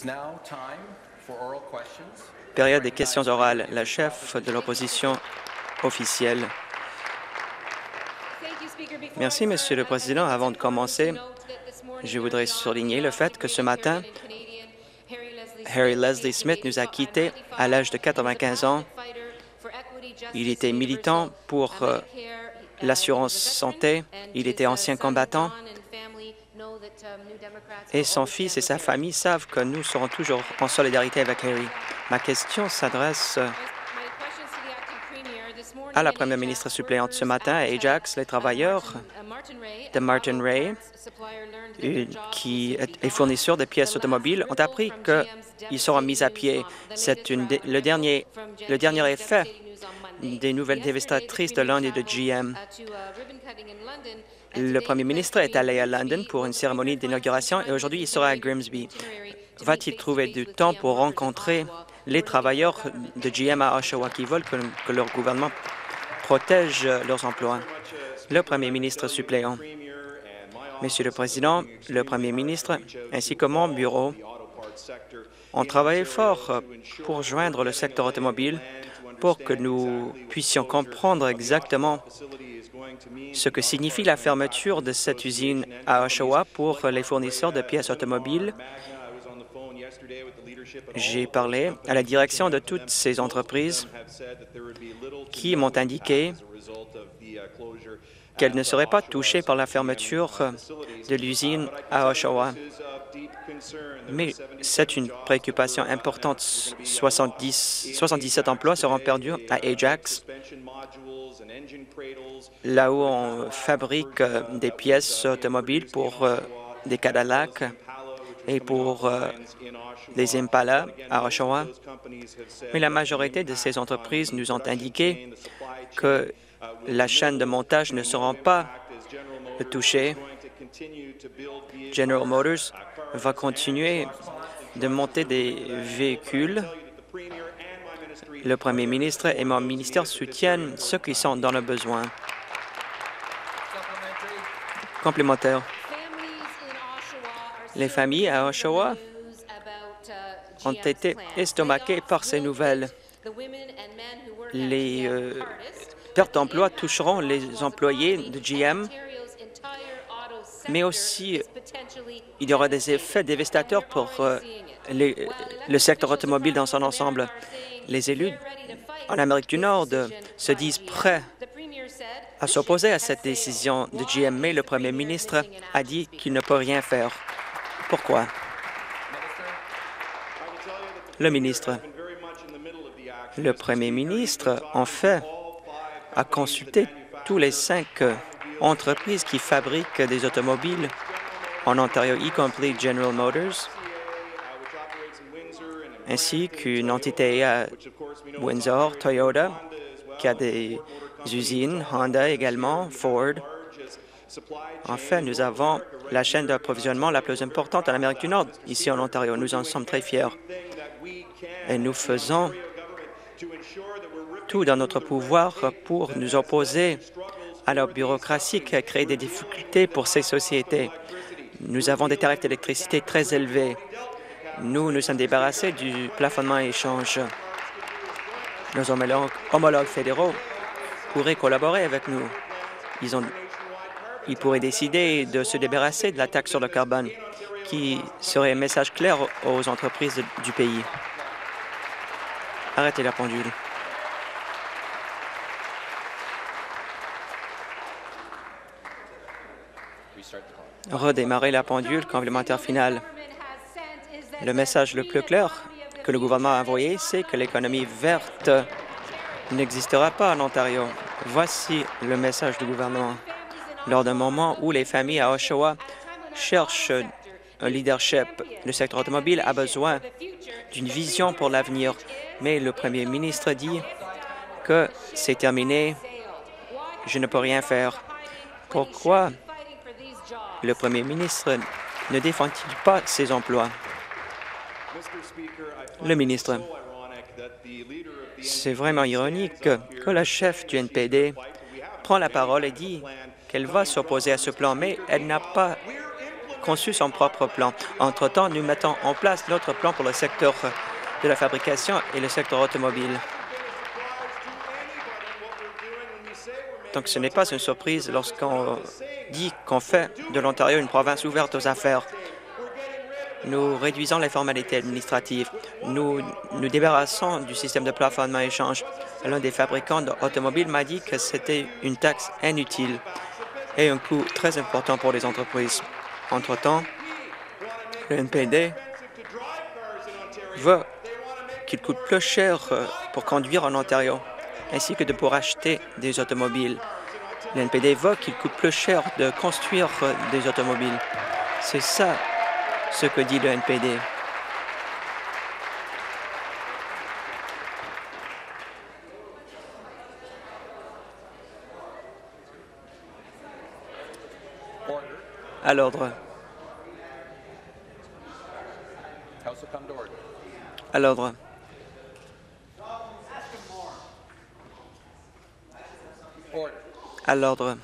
Période des questions orales. La chef de l'opposition officielle. Merci, Monsieur le Président. Avant de commencer, je voudrais souligner le fait que ce matin, Harry Leslie Smith nous a quittés à l'âge de 95 ans. Il était militant pour l'assurance santé. Il était ancien combattant. Et son fils et sa famille savent que nous serons toujours en solidarité avec Harry. Ma question s'adresse à la première ministre suppléante. Ce matin, à Ajax, les travailleurs de Martin Ray, qui est fournisseur de pièces automobiles, ont appris qu'ils seront mis à pied. C'est le dernier effet des nouvelles dévastatrices de l'Inde et de GM. Le premier ministre est allé à London pour une cérémonie d'inauguration et aujourd'hui, il sera à Grimsby. Va-t-il trouver du temps pour rencontrer les travailleurs de GM à Oshawa qui veulent que leur gouvernement protège leurs emplois? Le premier ministre suppléant. Monsieur le Président, le premier ministre ainsi que mon bureau ont travaillé fort pour joindre le secteur automobile pour que nous puissions comprendre exactement ce que signifie la fermeture de cette usine à Oshawa pour les fournisseurs de pièces automobiles. J'ai parlé à la direction de toutes ces entreprises qui m'ont indiqué qu'elles ne seraient pas touchées par la fermeture de l'usine à Oshawa. Mais c'est une préoccupation importante. 77 emplois seront perdus à Ajax, là où on fabrique des pièces automobiles pour des Cadillac et pour des Impala à Oshawa. Mais la majorité de ces entreprises nous ont indiqué que la chaîne de montage ne sera pas touchée. General Motors va continuer de monter des véhicules. Le premier ministre et mon ministère soutiennent ceux qui sont dans le besoin. Complémentaire. Les familles à Oshawa ont été estomaquées par ces nouvelles. Les pertes d'emploi toucheront les employés de GM, mais aussi il y aura des effets dévastateurs pour le secteur automobile dans son ensemble. Les élus en Amérique du Nord se disent prêts à s'opposer à cette décision de GM, mais le premier ministre a dit qu'il ne peut rien faire. Pourquoi? Le ministre. Le premier ministre, en fait, a consulté tous les 5 entreprises qui fabriquent des automobiles en Ontario, y compris General Motors, ainsi qu'une entité à Windsor, Toyota, qui a des usines, Honda également, Ford. En fait, nous avons la chaîne d'approvisionnement la plus importante en Amérique du Nord, ici en Ontario. Nous en sommes très fiers. Et nous faisons tout dans notre pouvoir pour nous opposer à la bureaucratie qui a créé des difficultés pour ces sociétés. Nous avons des tarifs d'électricité très élevés. Nous sommes débarrassés du plafonnement à échange. Nos homologues fédéraux pourraient collaborer avec nous. Ils pourraient décider de se débarrasser de la taxe sur le carbone, qui serait un message clair aux entreprises du pays. Arrêtez la pendule. Redémarrer la pendule, complémentaire final. Le message le plus clair que le gouvernement a envoyé, c'est que l'économie verte n'existera pas en Ontario. Voici le message du gouvernement. Lors d'un moment où les familles à Oshawa cherchent un leadership, le secteur automobile a besoin d'une vision pour l'avenir. Mais le premier ministre dit que c'est terminé, je ne peux rien faire. Pourquoi le premier ministre ne défend-il pas ces emplois? Le ministre. C'est vraiment ironique que la chef du NPD prend la parole et dit qu'elle va s'opposer à ce plan, mais elle n'a pas conçu son propre plan. Entre-temps, nous mettons en place notre plan pour le secteur de la fabrication et le secteur automobile. Donc, ce n'est pas une surprise lorsqu'on dit qu'on fait de l'Ontario une province ouverte aux affaires. Nous réduisons les formalités administratives. Nous nous débarrassons du système de plafonnement-échange. L'un des fabricants d'automobiles m'a dit que c'était une taxe inutile et un coût très important pour les entreprises. Entre-temps, le NPD veut qu'il coûte plus cher pour conduire en Ontario, ainsi que pour acheter des automobiles. Le NPD veut qu'il coûte plus cher de construire des automobiles. C'est ça ce que dit le NPD. À l'ordre. À l'ordre. À l'ordre.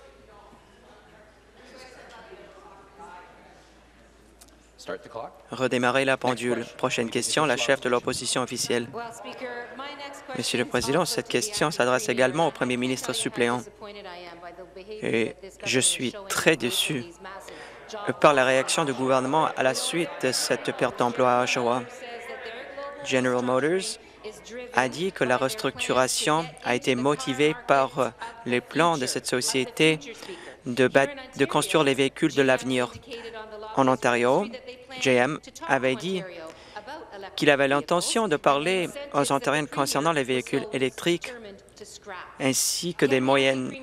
Redémarrer la pendule. Prochaine question, la chef de l'opposition officielle. Monsieur le Président, cette question s'adresse également au Premier ministre suppléant. Et je suis très déçu par la réaction du gouvernement à la suite de cette perte d'emploi à Oshawa. General Motors a dit que la restructuration a été motivée par les plans de cette société de construire les véhicules de l'avenir. En Ontario, GM avait dit qu'il avait l'intention de parler aux Ontariens concernant les véhicules électriques ainsi que des moyens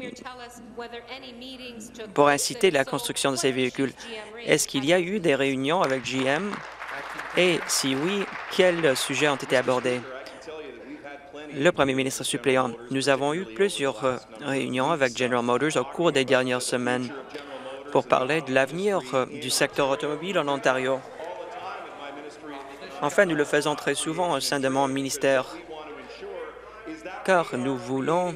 pour inciter la construction de ces véhicules. Est-ce qu'il y a eu des réunions avec GM? Et si oui, quels sujets ont été abordés? Le Premier ministre suppléant, nous avons eu plusieurs réunions avec General Motors au cours des dernières semaines pour parler de l'avenir du secteur automobile en Ontario. Enfin, nous le faisons très souvent au sein de mon ministère, car nous voulons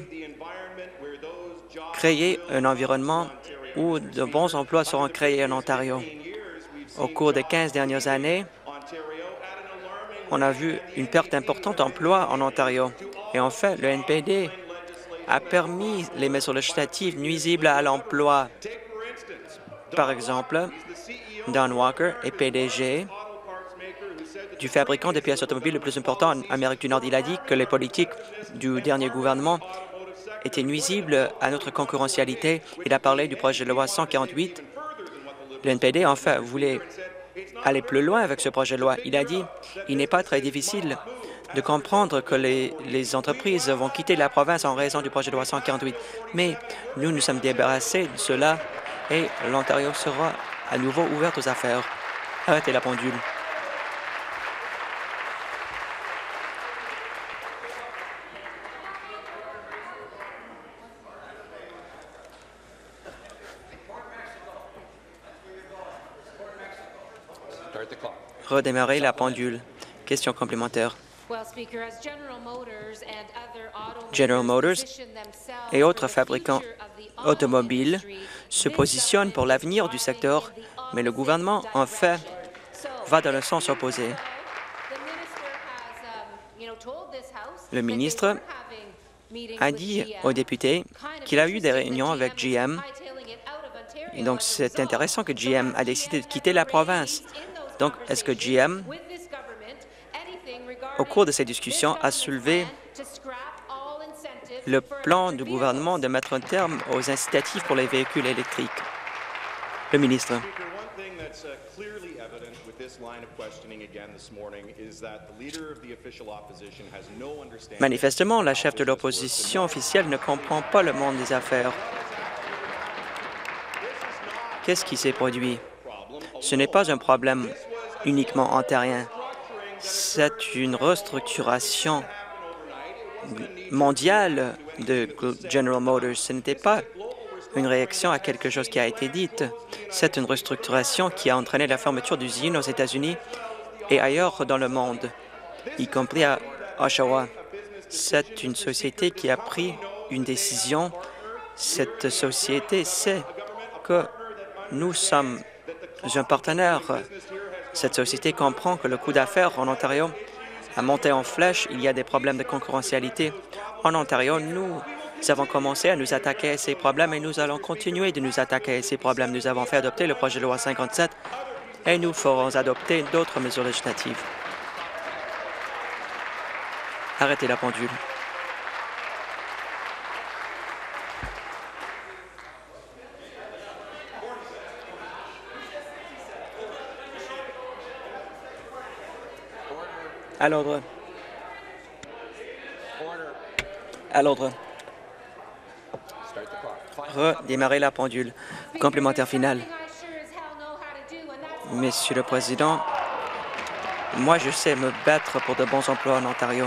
créer un environnement où de bons emplois seront créés en Ontario. Au cours des 15 dernières années, on a vu une perte importante d'emplois en Ontario. Et en fait, le NPD a permis les mesures législatives nuisibles à l'emploi. Par exemple, Don Walker est PDG du fabricant de pièces automobiles le plus important en Amérique du Nord. Il a dit que les politiques du dernier gouvernement étaient nuisibles à notre concurrentialité. Il a parlé du projet de loi 148. Le NPD, en fait, voulait aller plus loin avec ce projet de loi. Il a dit qu'il n'est pas très difficile de comprendre que les entreprises vont quitter la province en raison du projet de loi 148. Mais nous nous sommes débarrassés de cela et l'Ontario sera à nouveau ouverte aux affaires. Arrêtez la pendule. Redémarrer la pendule. Question complémentaire. General Motors et autres fabricants automobiles se positionnent pour l'avenir du secteur, mais le gouvernement, en fait, va dans le sens opposé. Le ministre a dit aux députés qu'il a eu des réunions avec GM, et donc c'est intéressant que GM a décidé de quitter la province. Donc, est-ce que GM, au cours de ces discussions, a soulevé le plan du gouvernement de mettre un terme aux incitatifs pour les véhicules électriques? Le ministre. Manifestement, la chef de l'opposition officielle ne comprend pas le monde des affaires. Qu'est-ce qui s'est produit? Ce n'est pas un problème uniquement ontarien. C'est une restructuration mondiale de General Motors. Ce n'était pas une réaction à quelque chose qui a été dit. C'est une restructuration qui a entraîné la fermeture d'usines aux États-Unis et ailleurs dans le monde, y compris à Oshawa. C'est une société qui a pris une décision. Cette société sait que nous sommes un partenaire. Cette société comprend que le coût d'affaires en Ontario a monté en flèche. Il y a des problèmes de concurrentialité. En Ontario, nous avons commencé à nous attaquer à ces problèmes et nous allons continuer de nous attaquer à ces problèmes. Nous avons fait adopter le projet de loi 57 et nous ferons adopter d'autres mesures législatives. Arrêtez la pendule. À l'ordre. À l'ordre. Redémarrer la pendule. Complémentaire final. Monsieur le Président, moi, je sais me battre pour de bons emplois en Ontario.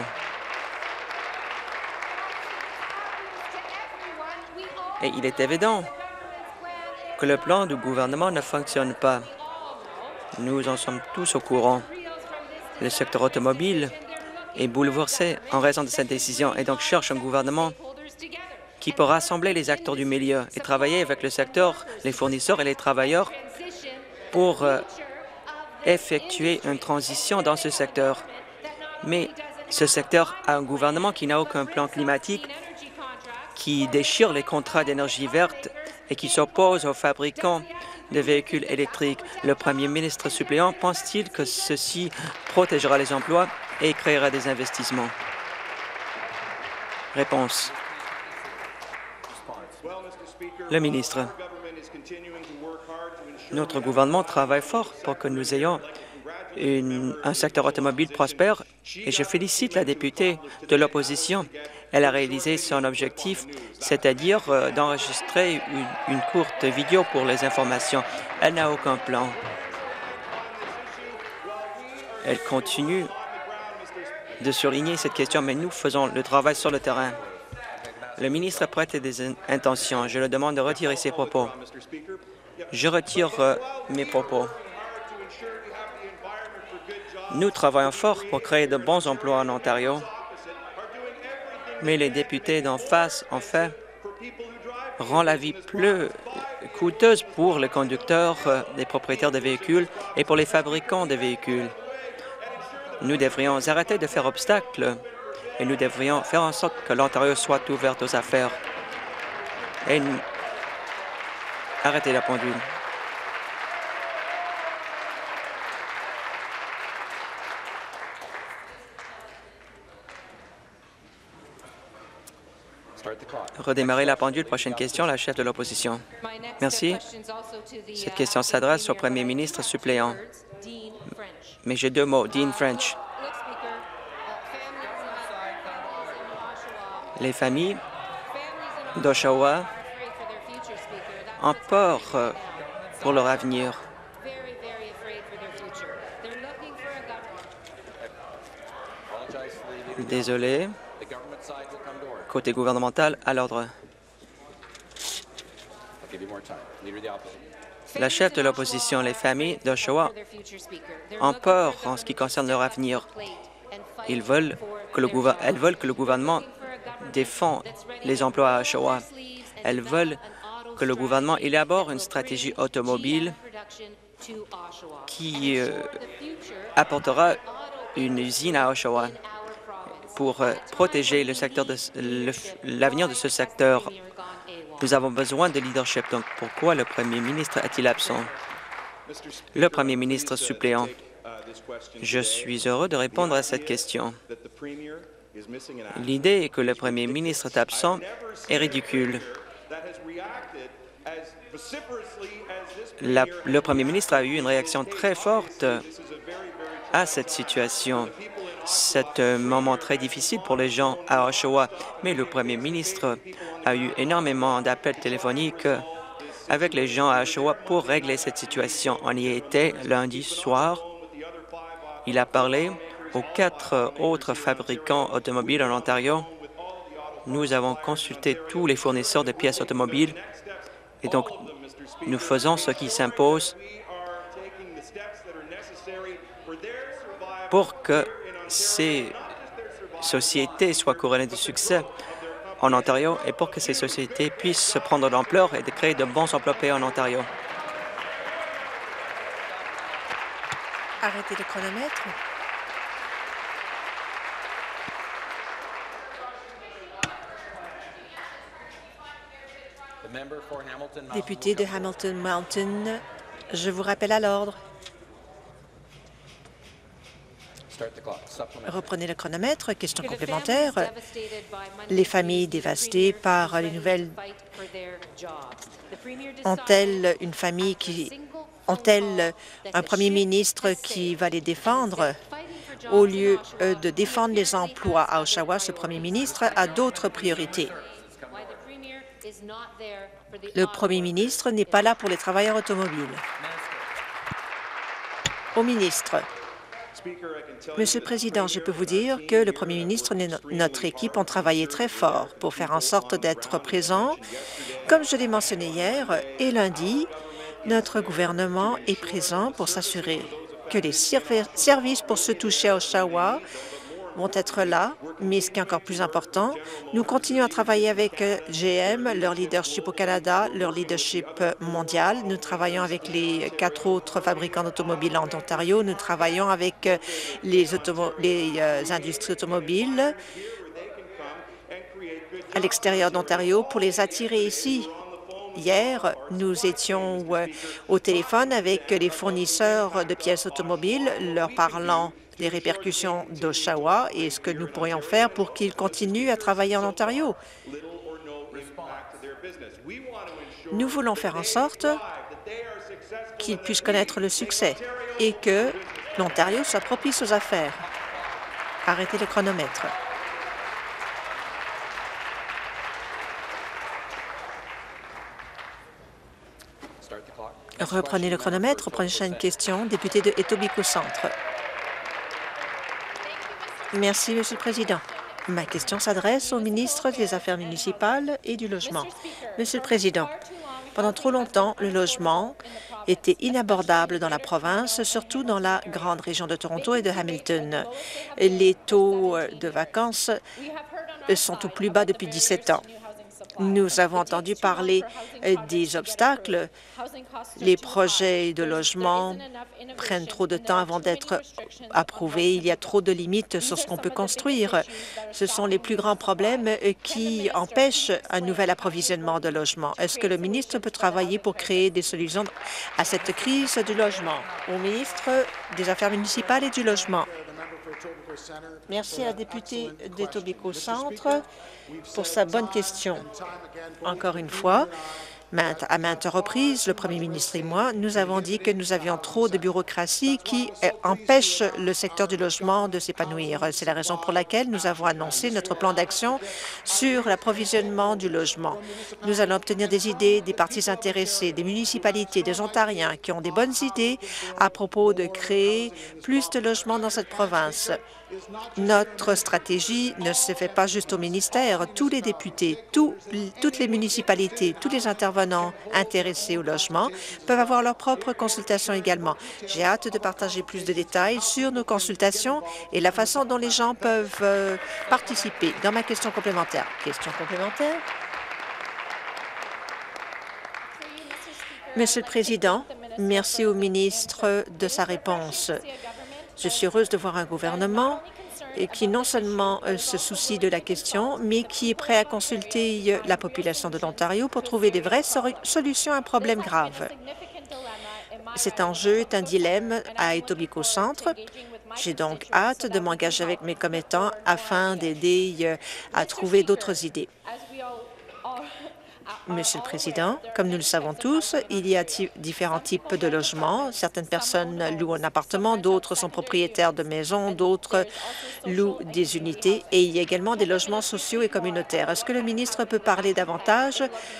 Et il est évident que le plan du gouvernement ne fonctionne pas. Nous en sommes tous au courant. Le secteur automobile est bouleversé en raison de cette décision et donc cherche un gouvernement qui peut rassembler les acteurs du milieu et travailler avec le secteur, les fournisseurs et les travailleurs pour effectuer une transition dans ce secteur. Mais ce secteur a un gouvernement qui n'a aucun plan climatique, qui déchire les contrats d'énergie verte et qui s'oppose aux fabricants de véhicules électriques. Le premier ministre suppléant pense-t-il que ceci protégera les emplois et créera des investissements? Réponse. Le ministre. Notre gouvernement travaille fort pour que nous ayons un secteur automobile prospère et je félicite la députée de l'opposition. Elle a réalisé son objectif, c'est-à-dire d'enregistrer une courte vidéo pour les informations. Elle n'a aucun plan. Elle continue de surligner cette question, mais nous faisons le travail sur le terrain. Le ministre prête des intentions. Je le demande de retirer ses propos. Je retire mes propos. Nous travaillons fort pour créer de bons emplois en Ontario, mais les députés d'en face, en fait, rendent la vie plus coûteuse pour les conducteurs, les propriétaires de véhicules et pour les fabricants de véhicules. Nous devrions arrêter de faire obstacle et nous devrions faire en sorte que l'Ontario soit ouverte aux affaires. Et arrêtez la pendule. Redémarrer la pendule. Prochaine question, la chef de l'opposition. Merci. Cette question s'adresse au premier ministre suppléant. Mais j'ai deux mots. Dean French. Les familles d'Oshawa ont peur pour leur avenir. Désolé. Côté gouvernemental, à l'ordre. La chef de l'opposition, les familles d'Oshawa ont peur en ce qui concerne leur avenir. Elles veulent que le gouvernement défende les emplois à Oshawa. Elles veulent que le gouvernement élabore une stratégie automobile qui apportera une usine à Oshawa pour protéger le secteur l'avenir de ce secteur. Nous avons besoin de leadership. Donc, pourquoi le premier ministre est-il absent? Le premier ministre suppléant. Je suis heureux de répondre à cette question. L'idée que le premier ministre est absent est ridicule. Le premier ministre a eu une réaction très forte à cette situation. C'est un moment très difficile pour les gens à Oshawa, mais le premier ministre a eu énormément d'appels téléphoniques avec les gens à Oshawa pour régler cette situation. On y était lundi soir. Il a parlé aux 4 autres fabricants automobiles en Ontario. Nous avons consulté tous les fournisseurs de pièces automobiles et donc nous faisons ce qui s'impose pour que ces sociétés soient couronnées de succès en Ontario et pour que ces sociétés puissent prendre de l'ampleur et de créer de bons emplois payés en Ontario. Arrêtez le chronomètre. Député de Hamilton Mountain, je vous rappelle à l'ordre. Reprenez le chronomètre. Question complémentaire. Les familles dévastées par les nouvelles ont-elles un premier ministre qui va les défendre? Au lieu de défendre les emplois à Oshawa, ce premier ministre a d'autres priorités. Le premier ministre n'est pas là pour les travailleurs automobiles. Au ministre. Monsieur le Président, je peux vous dire que le premier ministre et notre équipe ont travaillé très fort pour faire en sorte d'être présents. Comme je l'ai mentionné hier et lundi, notre gouvernement est présent pour s'assurer que les services pour se toucher à Oshawa vont être là, mais ce qui est encore plus important, nous continuons à travailler avec GM, leur leadership au Canada, leur leadership mondial. Nous travaillons avec les 4 autres fabricants d'automobiles en Ontario. Nous travaillons avec les industries automobiles à l'extérieur d'Ontario pour les attirer ici. Hier, nous étions au téléphone avec les fournisseurs de pièces automobiles, leur parlant des répercussions d'Oshawa et ce que nous pourrions faire pour qu'ils continuent à travailler en Ontario. Nous voulons faire en sorte qu'ils puissent connaître le succès et que l'Ontario soit propice aux affaires. Arrêtez le chronomètre. Reprenez le chronomètre. Prochaine question, député de Etobicoke Centre. Merci, Monsieur le Président. Ma question s'adresse au ministre des Affaires municipales et du Logement. Monsieur le Président, pendant trop longtemps, le logement était inabordable dans la province, surtout dans la grande région de Toronto et de Hamilton. Les taux de vacances sont au plus bas depuis 17 ans. Nous avons entendu parler des obstacles. Les projets de logement prennent trop de temps avant d'être approuvés. Il y a trop de limites sur ce qu'on peut construire. Ce sont les plus grands problèmes qui empêchent un nouvel approvisionnement de logements. Est-ce que le ministre peut travailler pour créer des solutions à cette crise du logement? Au ministre des Affaires municipales et du Logement. Merci à la députée d'Etobicoke Centre pour sa bonne question. Encore une fois, à maintes reprises, le premier ministre et moi, nous avons dit que nous avions trop de bureaucratie qui empêche le secteur du logement de s'épanouir. C'est la raison pour laquelle nous avons annoncé notre plan d'action sur l'approvisionnement du logement. Nous allons obtenir des idées des parties intéressées, des municipalités, des Ontariens qui ont des bonnes idées à propos de créer plus de logements dans cette province. Notre stratégie ne se fait pas juste au ministère. Tous les députés, toutes les municipalités, tous les intervenants intéressés au logement peuvent avoir leur propre consultation également. J'ai hâte de partager plus de détails sur nos consultations et la façon dont les gens peuvent participer. Dans ma question complémentaire. Question complémentaire? Monsieur le Président, merci au ministre de sa réponse. Je suis heureuse de voir un gouvernement qui non seulement se soucie de la question, mais qui est prêt à consulter la population de l'Ontario pour trouver des vraies solutions à un problème grave. Cet enjeu est un dilemme à Etobicoke Centre. J'ai donc hâte de m'engager avec mes commettants afin d'aider à trouver d'autres idées. Monsieur le Président, comme nous le savons tous, il y a différents types de logements. Certaines personnes louent un appartement, d'autres sont propriétaires de maisons, d'autres louent des unités et il y a également des logements sociaux et communautaires. Est-ce que le ministre peut parler davantage?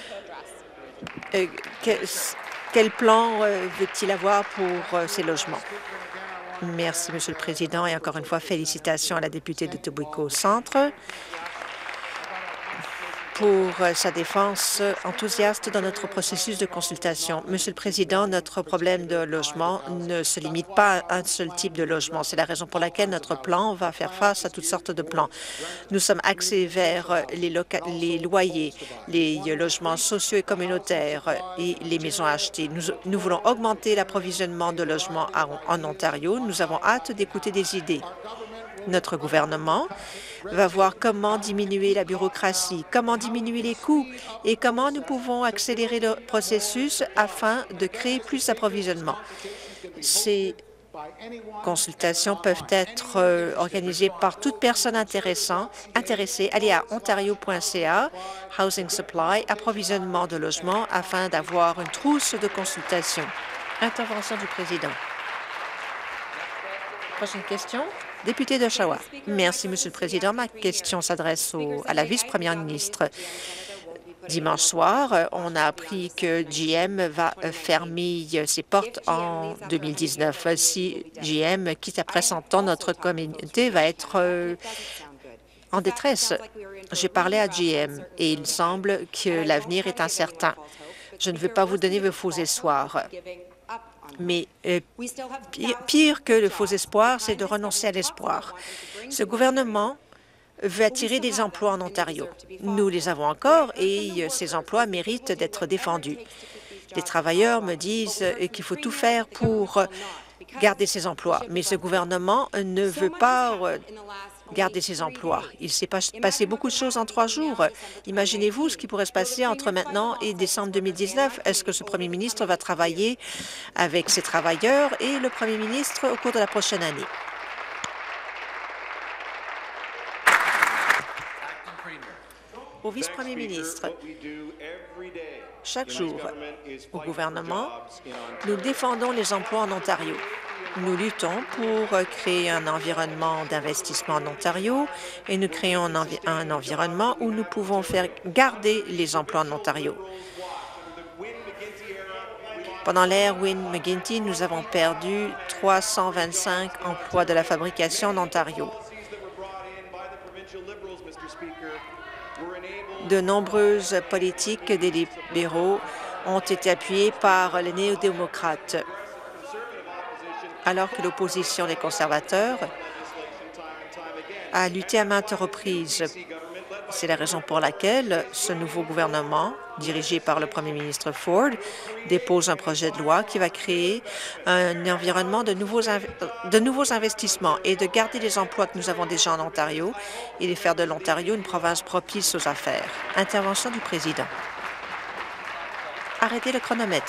Quel plan veut-il avoir pour ces logements? Merci, Monsieur le Président, et encore une fois, félicitations à la députée de Etobicoke Centre. pour sa défense enthousiaste dans notre processus de consultation. Monsieur le Président, notre problème de logement ne se limite pas à un seul type de logement. C'est la raison pour laquelle notre plan va faire face à toutes sortes de plans. Nous sommes axés vers les loyers, les logements sociaux et communautaires et les maisons achetées. Nous voulons augmenter l'approvisionnement de logements en Ontario. Nous avons hâte d'écouter des idées. Notre gouvernement va voir comment diminuer la bureaucratie, comment diminuer les coûts et comment nous pouvons accélérer le processus afin de créer plus d'approvisionnement. Ces consultations peuvent être organisées par toute personne intéressée. Allez à ontario.ca, Housing Supply, approvisionnement de logements afin d'avoir une trousse de consultation. Intervention du président. Prochaine question. Député d'Oshawa. Merci, Monsieur le Président. Ma question s'adresse à la vice-première ministre. Dimanche soir, on a appris que GM va fermer ses portes en 2019. Si GM quitte après 100 ans, notre communauté va être en détresse. J'ai parlé à GM et il semble que l'avenir est incertain. Je ne veux pas vous donner vos faux espoirs. Mais pire que le faux espoir, c'est de renoncer à l'espoir. Ce gouvernement veut attirer des emplois en Ontario. Nous les avons encore et ces emplois méritent d'être défendus. Les travailleurs me disent qu'il faut tout faire pour garder ces emplois, mais ce gouvernement ne veut pas garder ces emplois. Il s'est passé beaucoup de choses en 3 jours. Imaginez-vous ce qui pourrait se passer entre maintenant et décembre 2019. Est-ce que ce premier ministre va travailler avec ses travailleurs et le premier ministre au cours de la prochaine année? Au vice-premier ministre, chaque jour, au gouvernement, nous défendons les emplois en Ontario. Nous luttons pour créer un environnement d'investissement en Ontario et nous créons un environnement où nous pouvons faire garder les emplois en Ontario. Pendant l'ère Wynne-McGuinty, nous avons perdu 325 emplois de la fabrication en Ontario. De nombreuses politiques des libéraux ont été appuyées par les néo-démocrates, alors que l'opposition des conservateurs a lutté à maintes reprises. C'est la raison pour laquelle ce nouveau gouvernement, dirigé par le premier ministre Ford, dépose un projet de loi qui va créer un environnement de nouveaux investissements et de garder les emplois que nous avons déjà en Ontario et de faire de l'Ontario une province propice aux affaires. Intervention du président. Arrêtez le chronomètre.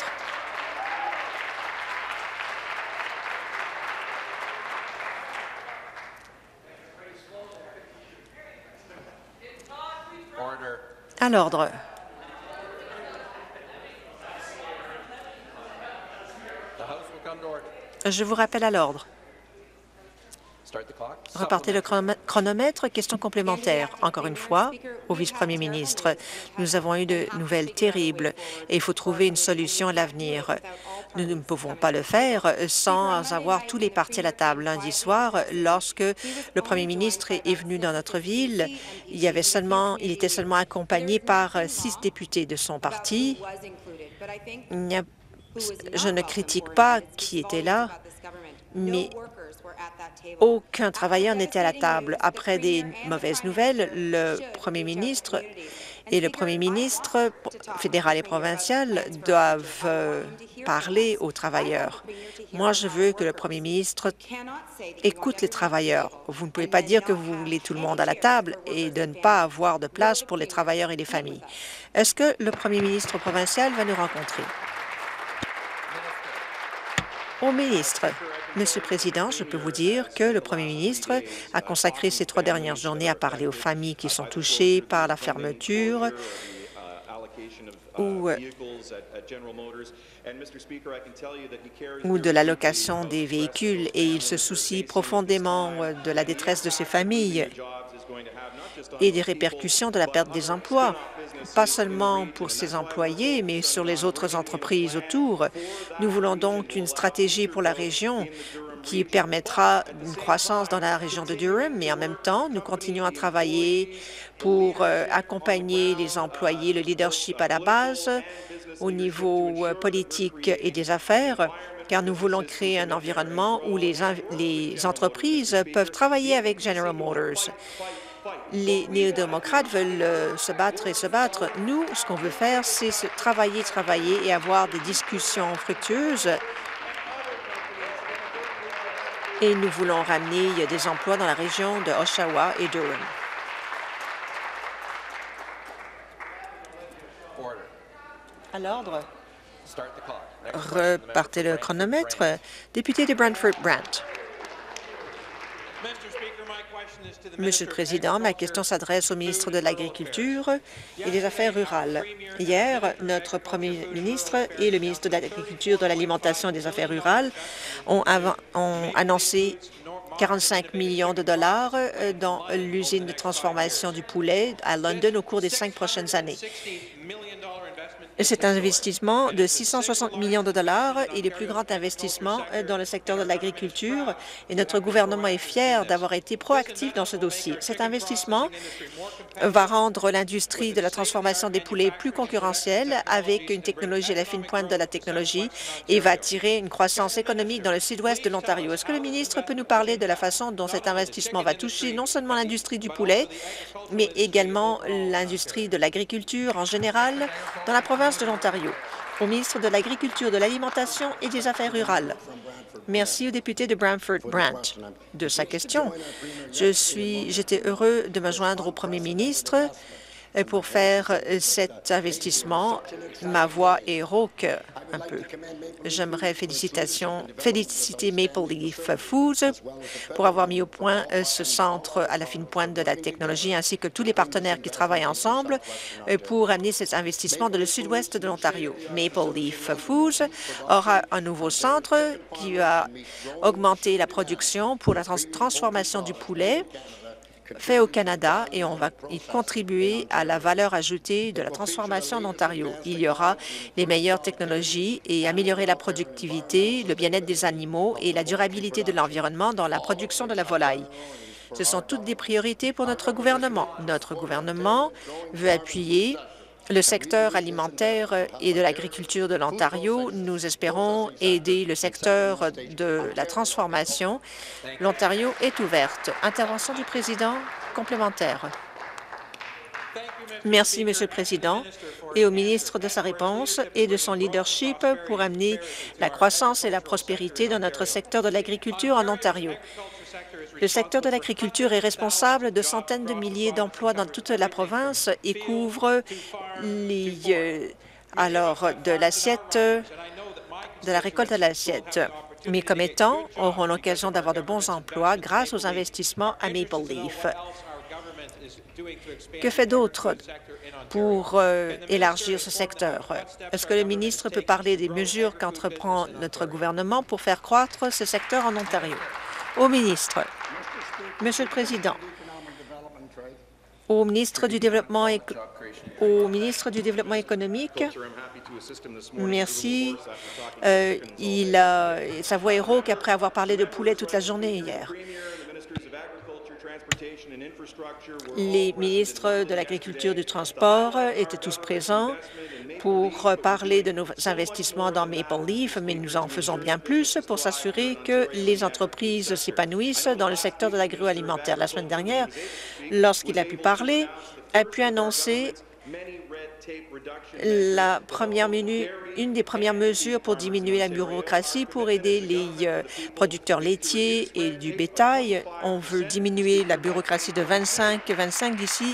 À l'ordre. Je vous rappelle à l'ordre. Repartez le chronomètre. Question complémentaire. Encore une fois, au vice-premier ministre, nous avons eu de nouvelles terribles et il faut trouver une solution à l'avenir. Nous ne pouvons pas le faire sans avoir tous les partis à la table. Lundi soir, lorsque le premier ministre est venu dans notre ville, il était seulement accompagné par 6 députés de son parti. Je ne critique pas qui était là, mais aucun travailleur n'était à la table. Après des mauvaises nouvelles, le premier ministre et le premier ministre fédéral et provincial doivent parler aux travailleurs. Moi, je veux que le premier ministre écoute les travailleurs. Vous ne pouvez pas dire que vous voulez tout le monde à la table et de ne pas avoir de place pour les travailleurs et les familles. Est-ce que le premier ministre provincial va nous rencontrer? Au ministre. Monsieur le Président, je peux vous dire que le premier ministre a consacré ces 3 dernières journées à parler aux familles qui sont touchées par la fermeture ou de l'allocation des véhicules et il se soucie profondément de la détresse de ces familles et des répercussions de la perte des emplois, pas seulement pour ses employés, mais sur les autres entreprises autour. Nous voulons donc une stratégie pour la région qui permettra une croissance dans la région de Durham, mais en même temps, nous continuons à travailler pour accompagner les employés, le leadership à la base, au niveau politique et des affaires, car nous voulons créer un environnement où les entreprises peuvent travailler avec General Motors. Les néo-démocrates veulent se battre et se battre. Nous, ce qu'on veut faire, c'est travailler et avoir des discussions fructueuses. Et nous voulons ramener des emplois dans la région de Oshawa et Durham. À l'ordre. Repartez le chronomètre. Député de Brantford-Brant. Monsieur le Président, ma question s'adresse au ministre de l'Agriculture et des Affaires rurales. Hier, notre premier ministre et le ministre de l'Agriculture, de l'Alimentation et des Affaires rurales ont annoncé 45 millions de dollars dans l'usine de transformation du poulet à London au cours des 5 prochaines années. C'est un investissement de 660 millions de dollars et le plus grand investissement dans le secteur de l'agriculture. Et notre gouvernement est fier d'avoir été proactif dans ce dossier. Cet investissement va rendre l'industrie de la transformation des poulets plus concurrentielle avec une technologie à la fine pointe de la technologie et va attirer une croissance économique dans le sud-ouest de l'Ontario. Est-ce que le ministre peut nous parler de la façon dont cet investissement va toucher non seulement l'industrie du poulet, mais également l'industrie de l'agriculture en général dans la province de l'Ontario? Au ministre de l'Agriculture, de l'Alimentation et des Affaires rurales. Merci au député de Brantford-Brant de sa question. J'étais heureux de me joindre au premier ministre pour faire cet investissement. Ma voix est rauque un peu. J'aimerais féliciter Maple Leaf Foods pour avoir mis au point ce centre à la fine pointe de la technologie, ainsi que tous les partenaires qui travaillent ensemble pour amener cet investissement dans le sud-ouest de l'Ontario. Maple Leaf Foods aura un nouveau centre qui va augmenter la production pour la transformation du poulet fait au Canada et on va y contribuer à la valeur ajoutée de la transformation en Ontario. Il y aura les meilleures technologies et améliorer la productivité, le bien-être des animaux et la durabilité de l'environnement dans la production de la volaille. Ce sont toutes des priorités pour notre gouvernement. Notre gouvernement veut appuyer le secteur alimentaire et de l'agriculture de l'Ontario. Nous espérons aider le secteur de la transformation. L'Ontario est ouverte. Intervention du président complémentaire. Merci, Monsieur le Président, et au ministre de sa réponse et de son leadership pour amener la croissance et la prospérité dans notre secteur de l'agriculture en Ontario. Le secteur de l'agriculture est responsable de centaines de milliers d'emplois dans toute la province et couvre de l'assiette, de la récolte à l'assiette. Mes commettants auront l'occasion d'avoir de bons emplois grâce aux investissements à Maple Leaf. Que fait d'autre pour élargir ce secteur? Est-ce que le ministre peut parler des mesures qu'entreprend notre gouvernement pour faire croître ce secteur en Ontario? Au ministre. Monsieur le Président, au ministre du Développement économique, merci. Sa voix est rauque après avoir parlé de poulet toute la journée hier. Les ministres de l'Agriculture et du Transport étaient tous présents pour parler de nos investissements dans Maple Leaf, mais nous en faisons bien plus pour s'assurer que les entreprises s'épanouissent dans le secteur de l'agroalimentaire. La semaine dernière, lorsqu'il a pu parler, a pu annoncer une des premières mesures pour diminuer la bureaucratie pour aider les producteurs laitiers et du bétail. On veut diminuer la bureaucratie de 25 d'ici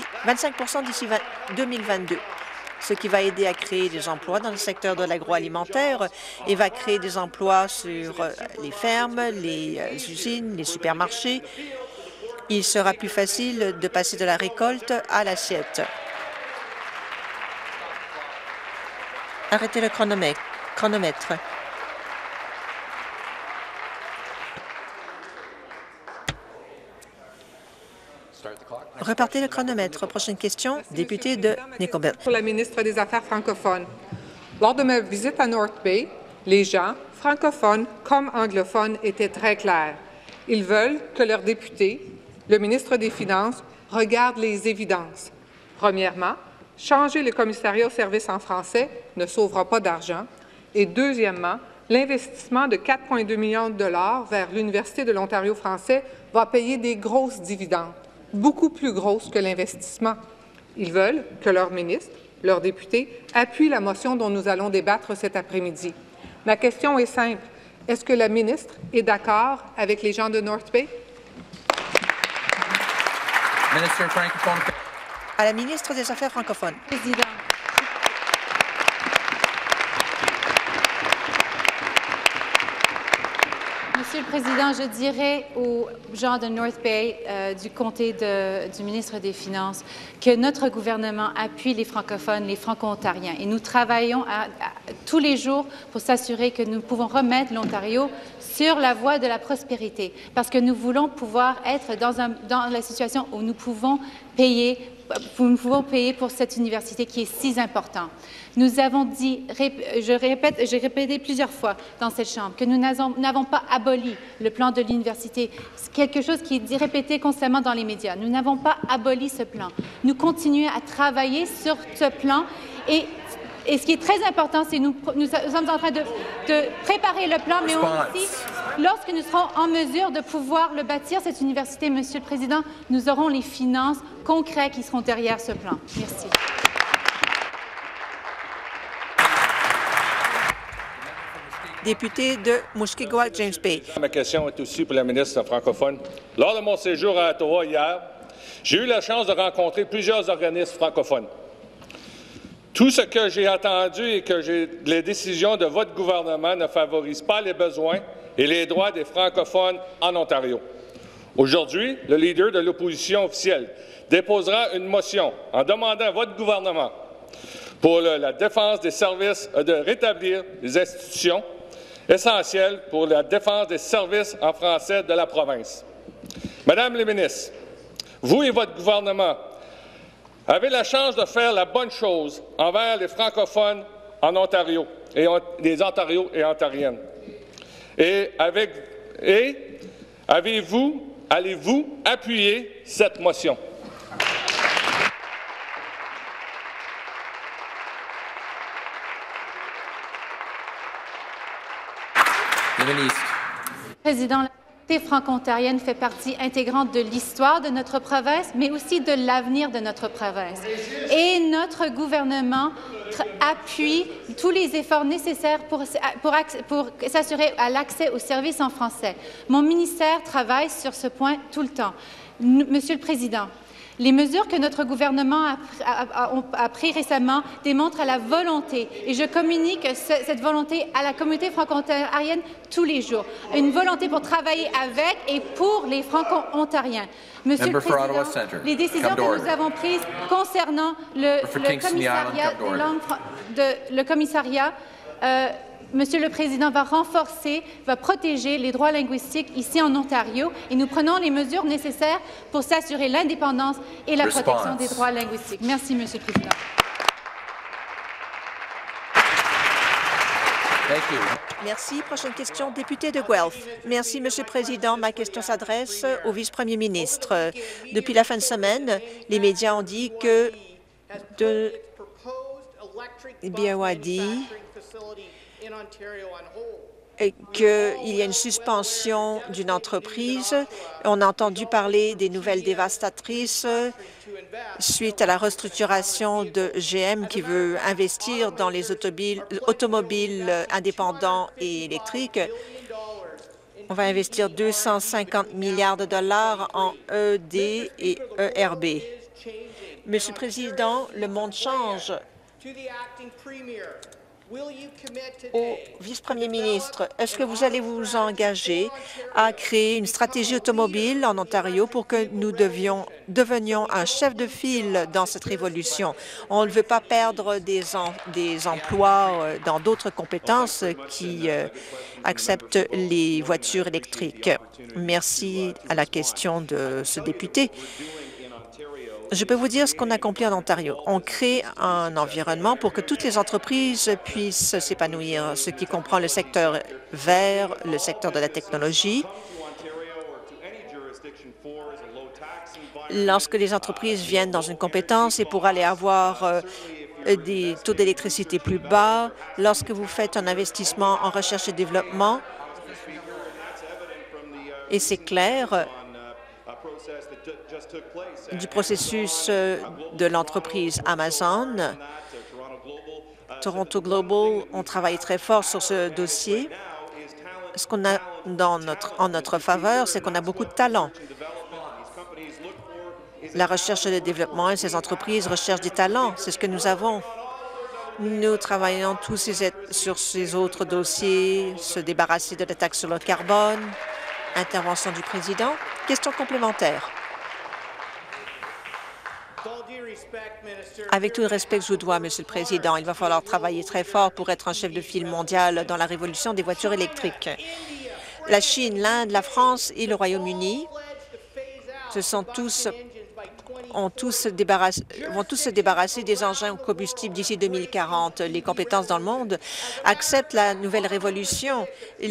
2022. Ce qui va aider à créer des emplois dans le secteur de l'agroalimentaire et va créer des emplois sur les fermes, les usines, les supermarchés. Il sera plus facile de passer de la récolte à l'assiette. Arrêtez le chronomètre. Repartez le chronomètre. Prochaine question, député de Nickelbelt. Pour la ministre des Affaires francophones. Lors de ma visite à North Bay, Les gens, francophones comme anglophones, étaient très clairs. Ils veulent que leur député, le ministre des Finances, regarde les évidences. Premièrement, changer le commissariat aux services en français ne sauvera pas d'argent. Et deuxièmement, l'investissement de 4,2 millions de dollars vers l'Université de l'Ontario français va payer des grosses dividendes, beaucoup plus grosses que l'investissement. Ils veulent que leur ministre, leur député, appuie la motion dont nous allons débattre cet après-midi. Ma question est simple. Est-ce que la ministre est d'accord avec les gens de North Bay? À la ministre des Affaires francophones. Président. Monsieur le Président, je dirais aux gens de North Bay, du comté du ministre des Finances, que notre gouvernement appuie les francophones, les franco-ontariens. Et nous travaillons tous les jours pour s'assurer que nous pouvons remettre l'Ontario sur la voie de la prospérité, parce que nous voulons pouvoir être dans la situation où nous pouvons payer pour cette université qui est si importante. Nous avons dit, j'ai répété plusieurs fois dans cette Chambre, que nous n'avons pas aboli le plan de l'université. C'est quelque chose qui est répété constamment dans les médias. Nous n'avons pas aboli ce plan. Nous continuons à travailler sur ce plan et ce qui est très important, c'est que nous sommes en train de préparer le plan, mais aussi, lorsque nous serons en mesure de pouvoir le bâtir, cette université, Monsieur le Président, nous aurons les finances concrètes qui seront derrière ce plan. Merci. Député de Mushkegowuk, James Bay. Ma question est aussi pour la ministre francophone. Lors de mon séjour à Ottawa hier, j'ai eu la chance de rencontrer plusieurs organismes francophones. Tout ce que j'ai entendu et que les décisions de votre gouvernement ne favorisent pas les besoins et les droits des francophones en Ontario. Aujourd'hui, le leader de l'opposition officielle déposera une motion en demandant à votre gouvernement pour la défense des services de rétablir les institutions essentielles pour la défense des services en français de la province. Madame la ministre, vous et votre gouvernement avez la chance de faire la bonne chose envers les francophones en Ontario et les Ontarios et Ontariennes. Allez-vous appuyer cette motion? Le ministre. Président, la communauté franco-ontarienne fait partie intégrante de l'histoire de notre province, mais aussi de l'avenir de notre province. Et notre gouvernement appuie tous les efforts nécessaires pour s'assurer à l'accès aux services en français. Mon ministère travaille sur ce point tout le temps. Monsieur le Président, les mesures que notre gouvernement a prises récemment démontrent la volonté, et je communique cette volonté à la communauté franco-ontarienne tous les jours, une volonté pour travailler avec et pour les franco-ontariens. Monsieur le Président, les décisions que nous avons prises concernant le commissariat, Monsieur le Président, va protéger les droits linguistiques ici en Ontario et nous prenons les mesures nécessaires pour s'assurer l'indépendance et la protection des droits linguistiques. Merci, Monsieur le Président. Merci. Prochaine question, député de Guelph. Merci, Monsieur le Président. Ma question s'adresse au vice-premier ministre. Depuis la fin de semaine, les médias ont dit que BYD qu'il y a une suspension d'une entreprise. On a entendu parler des nouvelles dévastatrices suite à la restructuration de GM qui veut investir dans les automobiles indépendants et électriques. On va investir 250 milliards de dollars en ED et ERB. Monsieur le Président, le monde change. Au vice-premier ministre, est-ce que vous allez vous engager à créer une stratégie automobile en Ontario pour que nous devenions un chef de file dans cette révolution? On ne veut pas perdre des emplois dans d'autres compétences qui acceptent les voitures électriques. Merci à la question de ce député. Je peux vous dire ce qu'on accomplit en Ontario. On crée un environnement pour que toutes les entreprises puissent s'épanouir, ce qui comprend le secteur vert, le secteur de la technologie. Lorsque les entreprises viennent dans une compétence et pour aller avoir des taux d'électricité plus bas, lorsque vous faites un investissement en recherche et développement, et c'est clair du processus de l'entreprise Amazon. Toronto Global ont travaillé très fort sur ce dossier. Ce qu'on a en notre faveur, c'est qu'on a beaucoup de talents. La recherche et le développement et ces entreprises recherchent des talents. C'est ce que nous avons. Nous travaillons tous sur ces autres dossiers, se débarrasser de la taxe sur le carbone. Intervention du président. Question complémentaire. Avec tout le respect que je vous dois, Monsieur le Président, il va falloir travailler très fort pour être un chef de file mondial dans la révolution des voitures électriques. La Chine, l'Inde, la France et le Royaume-Uni vont tous se débarrasser des engins au combustible d'ici 2040. Les compétences dans le monde acceptent la nouvelle révolution.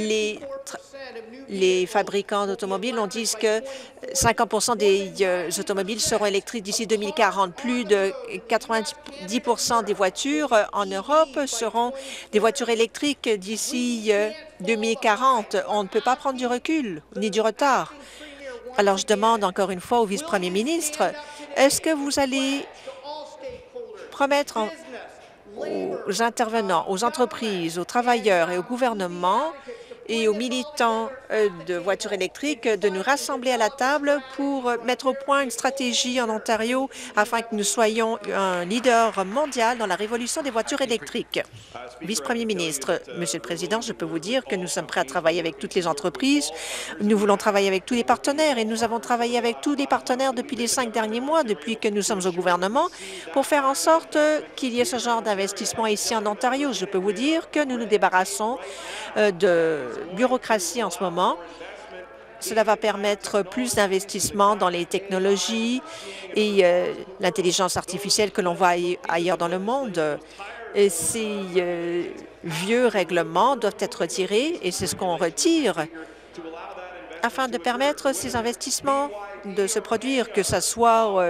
Les fabricants d'automobiles, on dit que 50 des automobiles seront électriques d'ici 2040. Plus de 90 des voitures en Europe seront des voitures électriques d'ici 2040. On ne peut pas prendre du recul ni du retard. Alors, je demande encore une fois au vice-premier ministre, est-ce que vous allez promettre aux intervenants, aux entreprises, aux travailleurs et au gouvernement et aux militants de voitures électriques de nous rassembler à la table pour mettre au point une stratégie en Ontario afin que nous soyons un leader mondial dans la révolution des voitures électriques. Vice-premier ministre, Monsieur le Président, je peux vous dire que nous sommes prêts à travailler avec toutes les entreprises. Nous voulons travailler avec tous les partenaires et nous avons travaillé avec tous les partenaires depuis les 5 derniers mois, depuis que nous sommes au gouvernement, pour faire en sorte qu'il y ait ce genre d'investissement ici en Ontario. Je peux vous dire que nous nous débarrassons de bureaucratie en ce moment. Cela va permettre plus d'investissement dans les technologies et l'intelligence artificielle que l'on voit ailleurs dans le monde. Et ces vieux règlements doivent être retirés et c'est ce qu'on retire afin de permettre ces investissements de se produire, que ce soit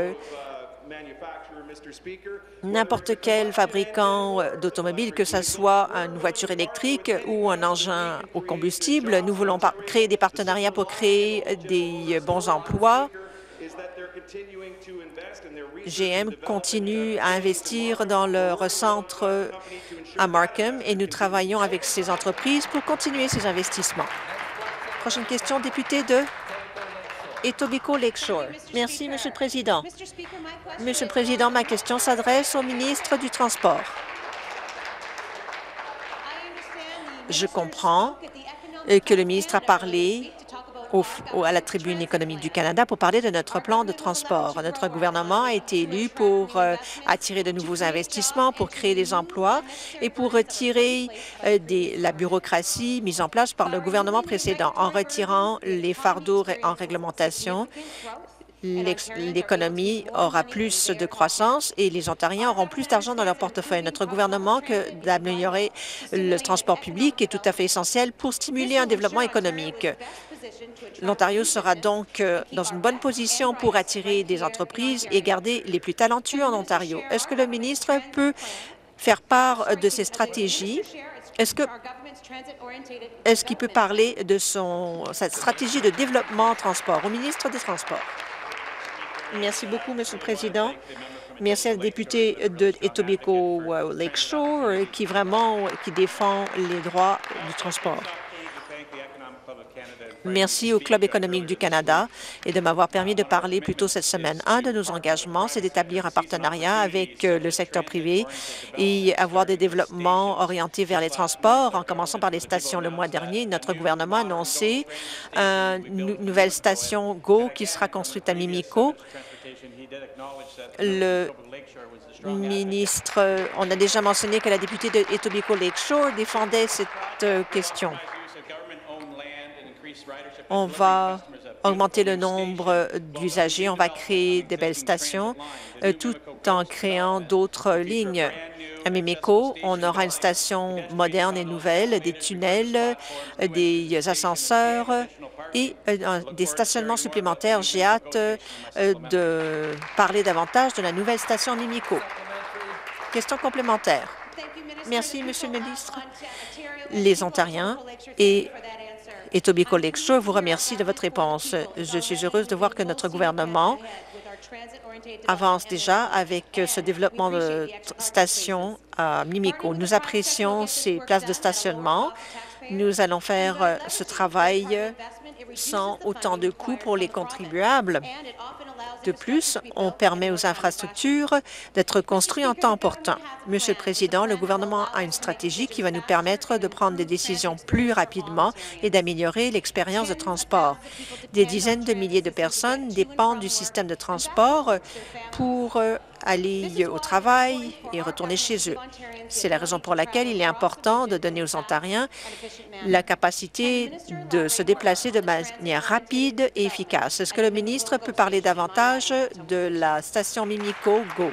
n'importe quel fabricant d'automobile, que ce soit une voiture électrique ou un engin au combustible. Nous voulons créer des partenariats pour créer des bons emplois. GM continue à investir dans leur centre à Markham et nous travaillons avec ces entreprises pour continuer ces investissements. Prochaine question, député de Etobicoke Lakeshore. Merci, Monsieur le Président. Monsieur le Président, ma question s'adresse au ministre du Transport. Je comprends que le ministre a parlé à la Tribune économique du Canada pour parler de notre plan de transport. Notre gouvernement a été élu pour attirer de nouveaux investissements, pour créer des emplois et pour retirer la bureaucratie mise en place par le gouvernement précédent. En retirant les fardeaux en réglementation, l'économie aura plus de croissance et les Ontariens auront plus d'argent dans leur portefeuille. Notre gouvernement d'améliorer le transport public est tout à fait essentiel pour stimuler un développement économique. L'Ontario sera donc dans une bonne position pour attirer des entreprises et garder les plus talentueux en Ontario. Est-ce que le ministre peut faire part de ses stratégies? Est-ce qu'il peut parler de sa stratégie de développement transport au ministre des Transports? Merci beaucoup, Monsieur le Président. Merci à la députée de Etobicoke Lakeshore qui défend les droits du transport. Merci au Club économique du Canada et de m'avoir permis de parler plus tôt cette semaine. Un de nos engagements, c'est d'établir un partenariat avec le secteur privé et avoir des développements orientés vers les transports, en commençant par les stations. Le mois dernier, notre gouvernement a annoncé une nouvelle station GO qui sera construite à Mimico. Le ministre, on a déjà mentionné que la députée de Etobicoke Lakeshore défendait cette question. On va augmenter le nombre d'usagers, on va créer des belles stations, tout en créant d'autres lignes. À Mimico, on aura une station moderne et nouvelle, des tunnels, des ascenseurs et des stationnements supplémentaires. J'ai hâte de parler davantage de la nouvelle station Mimico. Question complémentaire. Merci, Monsieur le ministre. Les Ontariens et Etobicoke Lakeshore vous remercie de votre réponse. Je suis heureuse de voir que notre gouvernement avance déjà avec ce développement de stations à Mimico. Nous apprécions ces places de stationnement. Nous allons faire ce travail sans autant de coûts pour les contribuables. De plus, on permet aux infrastructures d'être construites en temps opportun. Monsieur le Président, le gouvernement a une stratégie qui va nous permettre de prendre des décisions plus rapidement et d'améliorer l'expérience de transport. Des dizaines de milliers de personnes dépendent du système de transport pour aller au travail et retourner chez eux. C'est la raison pour laquelle il est important de donner aux Ontariens la capacité de se déplacer de manière rapide et efficace. Est-ce que le ministre peut parler davantage de la station Mimico Go?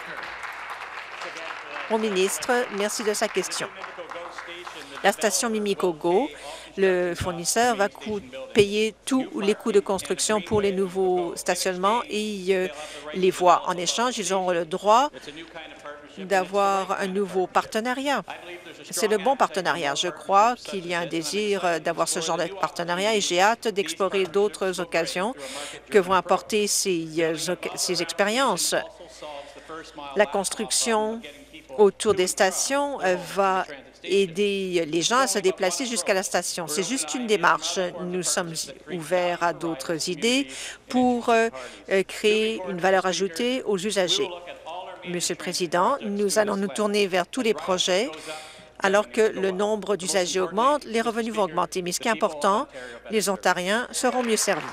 Au ministre, merci de sa question. La station Mimico Go, le fournisseur va payer tous les coûts de construction pour les nouveaux stationnements et les voies. En échange, ils auront le droit d'avoir un nouveau partenariat. C'est le bon partenariat. Je crois qu'il y a un désir d'avoir ce genre de partenariat et j'ai hâte d'explorer d'autres occasions que vont apporter ces expériences. La construction autour des stations va aider les gens à se déplacer jusqu'à la station. C'est juste une démarche. Nous sommes ouverts à d'autres idées pour créer une valeur ajoutée aux usagers. Monsieur le Président, nous allons nous tourner vers tous les projets. Alors que le nombre d'usagers augmente, les revenus vont augmenter. Mais ce qui est important, les Ontariens seront mieux servis.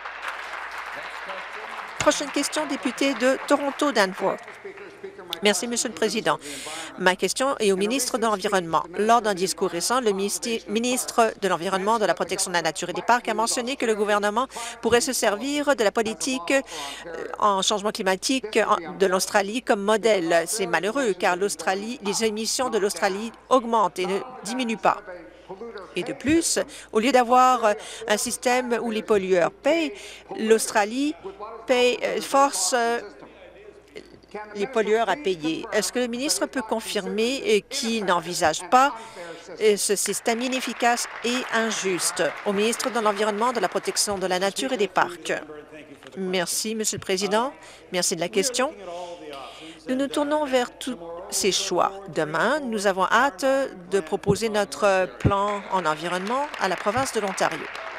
Prochaine question, député de Toronto-Danforth. Merci, Monsieur le Président. Ma question est au ministre de l'Environnement. Lors d'un discours récent, le ministre de l'Environnement, de la Protection de la Nature et des Parcs a mentionné que le gouvernement pourrait se servir de la politique en changement climatique de l'Australie comme modèle. C'est malheureux, car les émissions de l'Australie augmentent et ne diminuent pas. Et de plus, au lieu d'avoir un système où les pollueurs payent, l'Australie force les pollueurs à payer. Est-ce que le ministre peut confirmer qu'il n'envisage pas ce système inefficace et injuste? Au ministre de l'Environnement, de la Protection de la Nature et des Parcs. Merci, Monsieur le Président. Merci de la question. Nous nous tournons vers tous ces choix. Demain, nous avons hâte de proposer notre plan en environnement à la province de l'Ontario.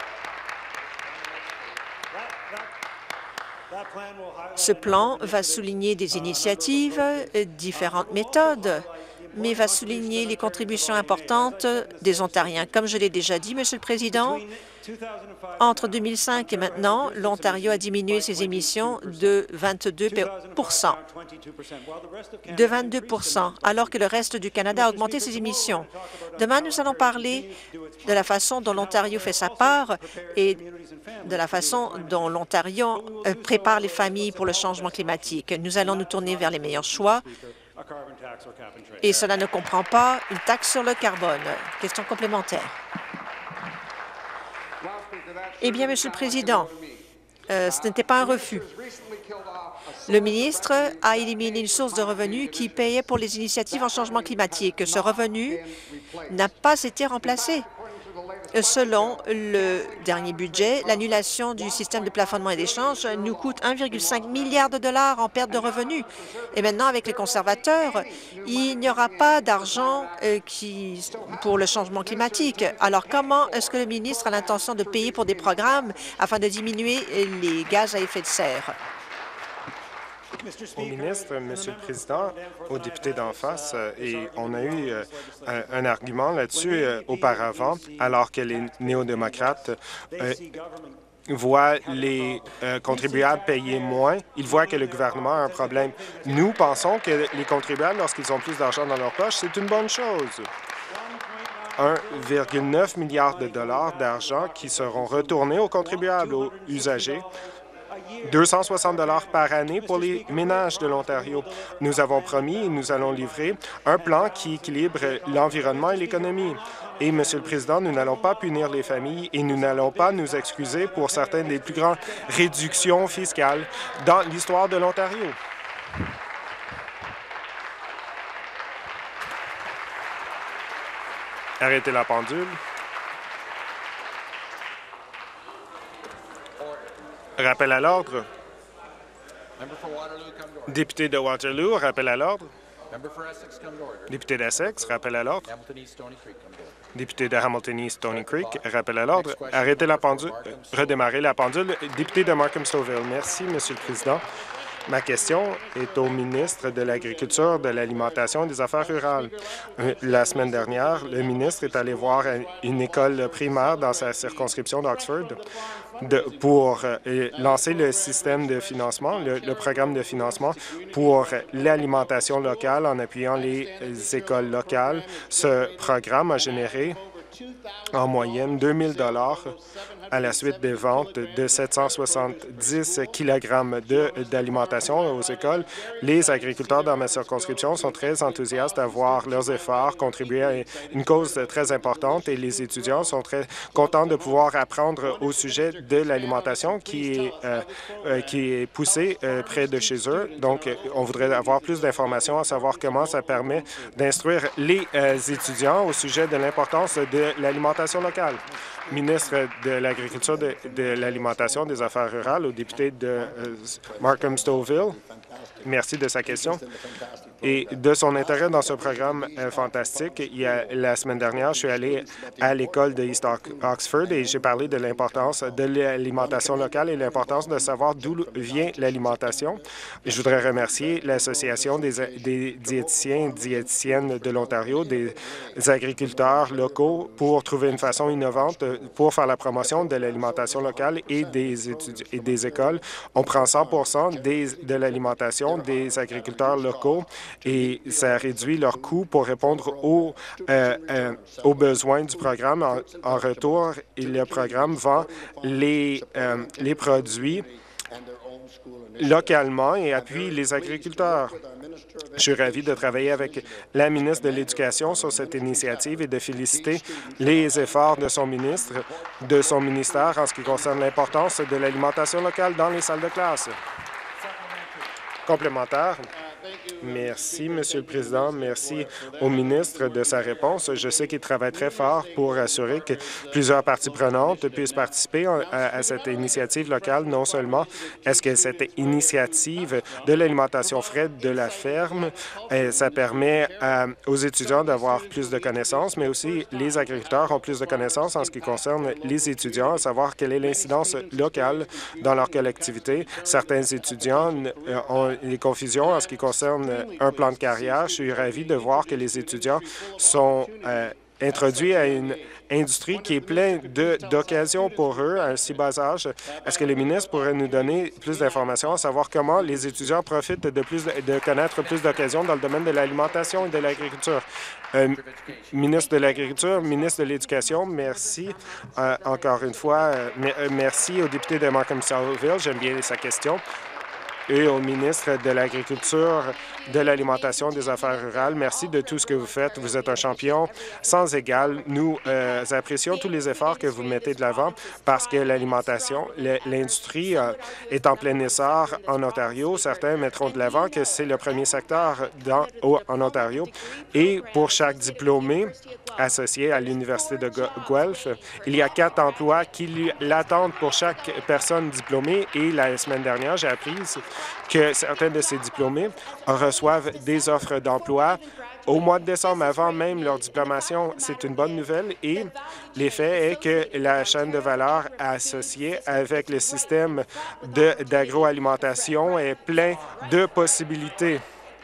Ce plan va souligner des initiatives, différentes méthodes, mais va souligner les contributions importantes des Ontariens. Comme je l'ai déjà dit, Monsieur le Président, entre 2005 et maintenant, l'Ontario a diminué ses émissions de 22 alors que le reste du Canada a augmenté ses émissions. Demain, nous allons parler de la façon dont l'Ontario fait sa part et de la façon dont l'Ontario prépare les familles pour le changement climatique. Nous allons nous tourner vers les meilleurs choix et cela ne comprend pas une taxe sur le carbone. Question complémentaire. Eh bien, Monsieur le Président, ce n'était pas un refus. Le ministre a éliminé une source de revenus qui payait pour les initiatives en changement climatique. Ce revenu n'a pas été remplacé. Selon le dernier budget, l'annulation du système de plafonnement et d'échange nous coûte 1,5 milliard de dollars en perte de revenus. Et maintenant, avec les conservateurs, il n'y aura pas d'argent pour le changement climatique. Alors, comment est-ce que le ministre a l'intention de payer pour des programmes afin de diminuer les gaz à effet de serre? Au ministre, Monsieur le Président, aux députés d'en face, et on a eu un argument là-dessus auparavant, alors que les néo-démocrates voient les contribuables payer moins, ils voient que le gouvernement a un problème. Nous pensons que les contribuables, lorsqu'ils ont plus d'argent dans leur poche, c'est une bonne chose. 1,9 milliard de dollars d'argent qui seront retournés aux contribuables, aux usagers. 260 $ par année pour les ménages de l'Ontario. Nous avons promis et nous allons livrer un plan qui équilibre l'environnement et l'économie. Et, Monsieur le Président, nous n'allons pas punir les familles et nous n'allons pas nous excuser pour certaines des plus grandes réductions fiscales dans l'histoire de l'Ontario. Arrêtez la pendule. Rappel à l'ordre. Député de Waterloo, rappel à l'ordre. Député d'Essex, rappel à l'ordre. Député de Hamilton East Stony Creek, rappel à l'ordre. Arrêtez la pendule. Redémarrer la pendule. Député de Markham-Stouffville. Merci, Monsieur le Président. Ma question est au ministre de l'Agriculture, de l'Alimentation et des Affaires rurales. La semaine dernière, le ministre est allé voir une école primaire dans sa circonscription d'Oxford pour lancer le système de financement, le programme de financement pour l'alimentation locale en appuyant les écoles locales. Ce programme a généré en moyenne 2 000 $ à la suite des ventes de 770 kg d'alimentation aux écoles. Les agriculteurs dans ma circonscription sont très enthousiastes à voir leurs efforts contribuer à une cause très importante et les étudiants sont très contents de pouvoir apprendre au sujet de l'alimentation qui est poussée près de chez eux. Donc, on voudrait avoir plus d'informations à savoir comment ça permet d'instruire les étudiants au sujet de l'importance de l'alimentation locale. Ministre de l'Agriculture, de l'Alimentation, des Affaires rurales, au député de Markham-Stouffville. Merci de sa question et de son intérêt dans ce programme fantastique. La semaine dernière, je suis allé à l'école de East Oxford et j'ai parlé de l'importance de l'alimentation locale et l'importance de savoir d'où vient l'alimentation. Je voudrais remercier l'Association des diététiciens et diététiciennes de l'Ontario, des agriculteurs locaux pour trouver une façon innovante pour faire la promotion de l'alimentation locale et des écoles. On prend 100% de l'alimentation des agriculteurs locaux et ça réduit leurs coûts pour répondre aux besoins du programme. En retour, le programme vend les produits localement et appuie les agriculteurs. Je suis ravi de travailler avec la ministre de l'Éducation sur cette initiative et de féliciter les efforts de son ministère en ce qui concerne l'importance de l'alimentation locale dans les salles de classe. Complémentaire. Merci, Monsieur le Président. Merci au ministre de sa réponse. Je sais qu'il travaille très fort pour assurer que plusieurs parties prenantes puissent participer à cette initiative locale. Non seulement est-ce que cette initiative de l'alimentation frais de la ferme, ça permet aux étudiants d'avoir plus de connaissances, mais aussi les agriculteurs ont plus de connaissances en ce qui concerne les étudiants, à savoir quelle est l'incidence locale dans leur collectivité. Certains étudiants ont des confusions en ce qui concerne un plan de carrière. Je suis ravi de voir que les étudiants sont introduits à une industrie qui est pleine d'occasions pour eux à un si bas âge. Est-ce que le ministre pourrait nous donner plus d'informations à savoir comment les étudiants profitent de connaître plus d'occasions dans le domaine de l'alimentation et de l'agriculture? Ministre de l'Agriculture, ministre de l'Éducation, merci encore une fois. Merci au député de Markham-Stouffville. J'aime bien sa question. Et au ministre de l'Agriculture, de l'Alimentation, des Affaires rurales. Merci de tout ce que vous faites. Vous êtes un champion sans égal. Nous apprécions tous les efforts que vous mettez de l'avant parce que l'alimentation, l'industrie est en plein essor en Ontario. Certains mettront de l'avant que c'est le premier secteur en Ontario. Et pour chaque diplômé associé à l'Université de Guelph, il y a 4 emplois qui l'attendent pour chaque personne diplômée. Et la semaine dernière, j'ai appris que certains de ces diplômés reçoivent des offres d'emploi au mois de décembre, avant même leur diplomation. C'est une bonne nouvelle et l'effet est que la chaîne de valeur associée avec le système d'agroalimentation est plein de possibilités.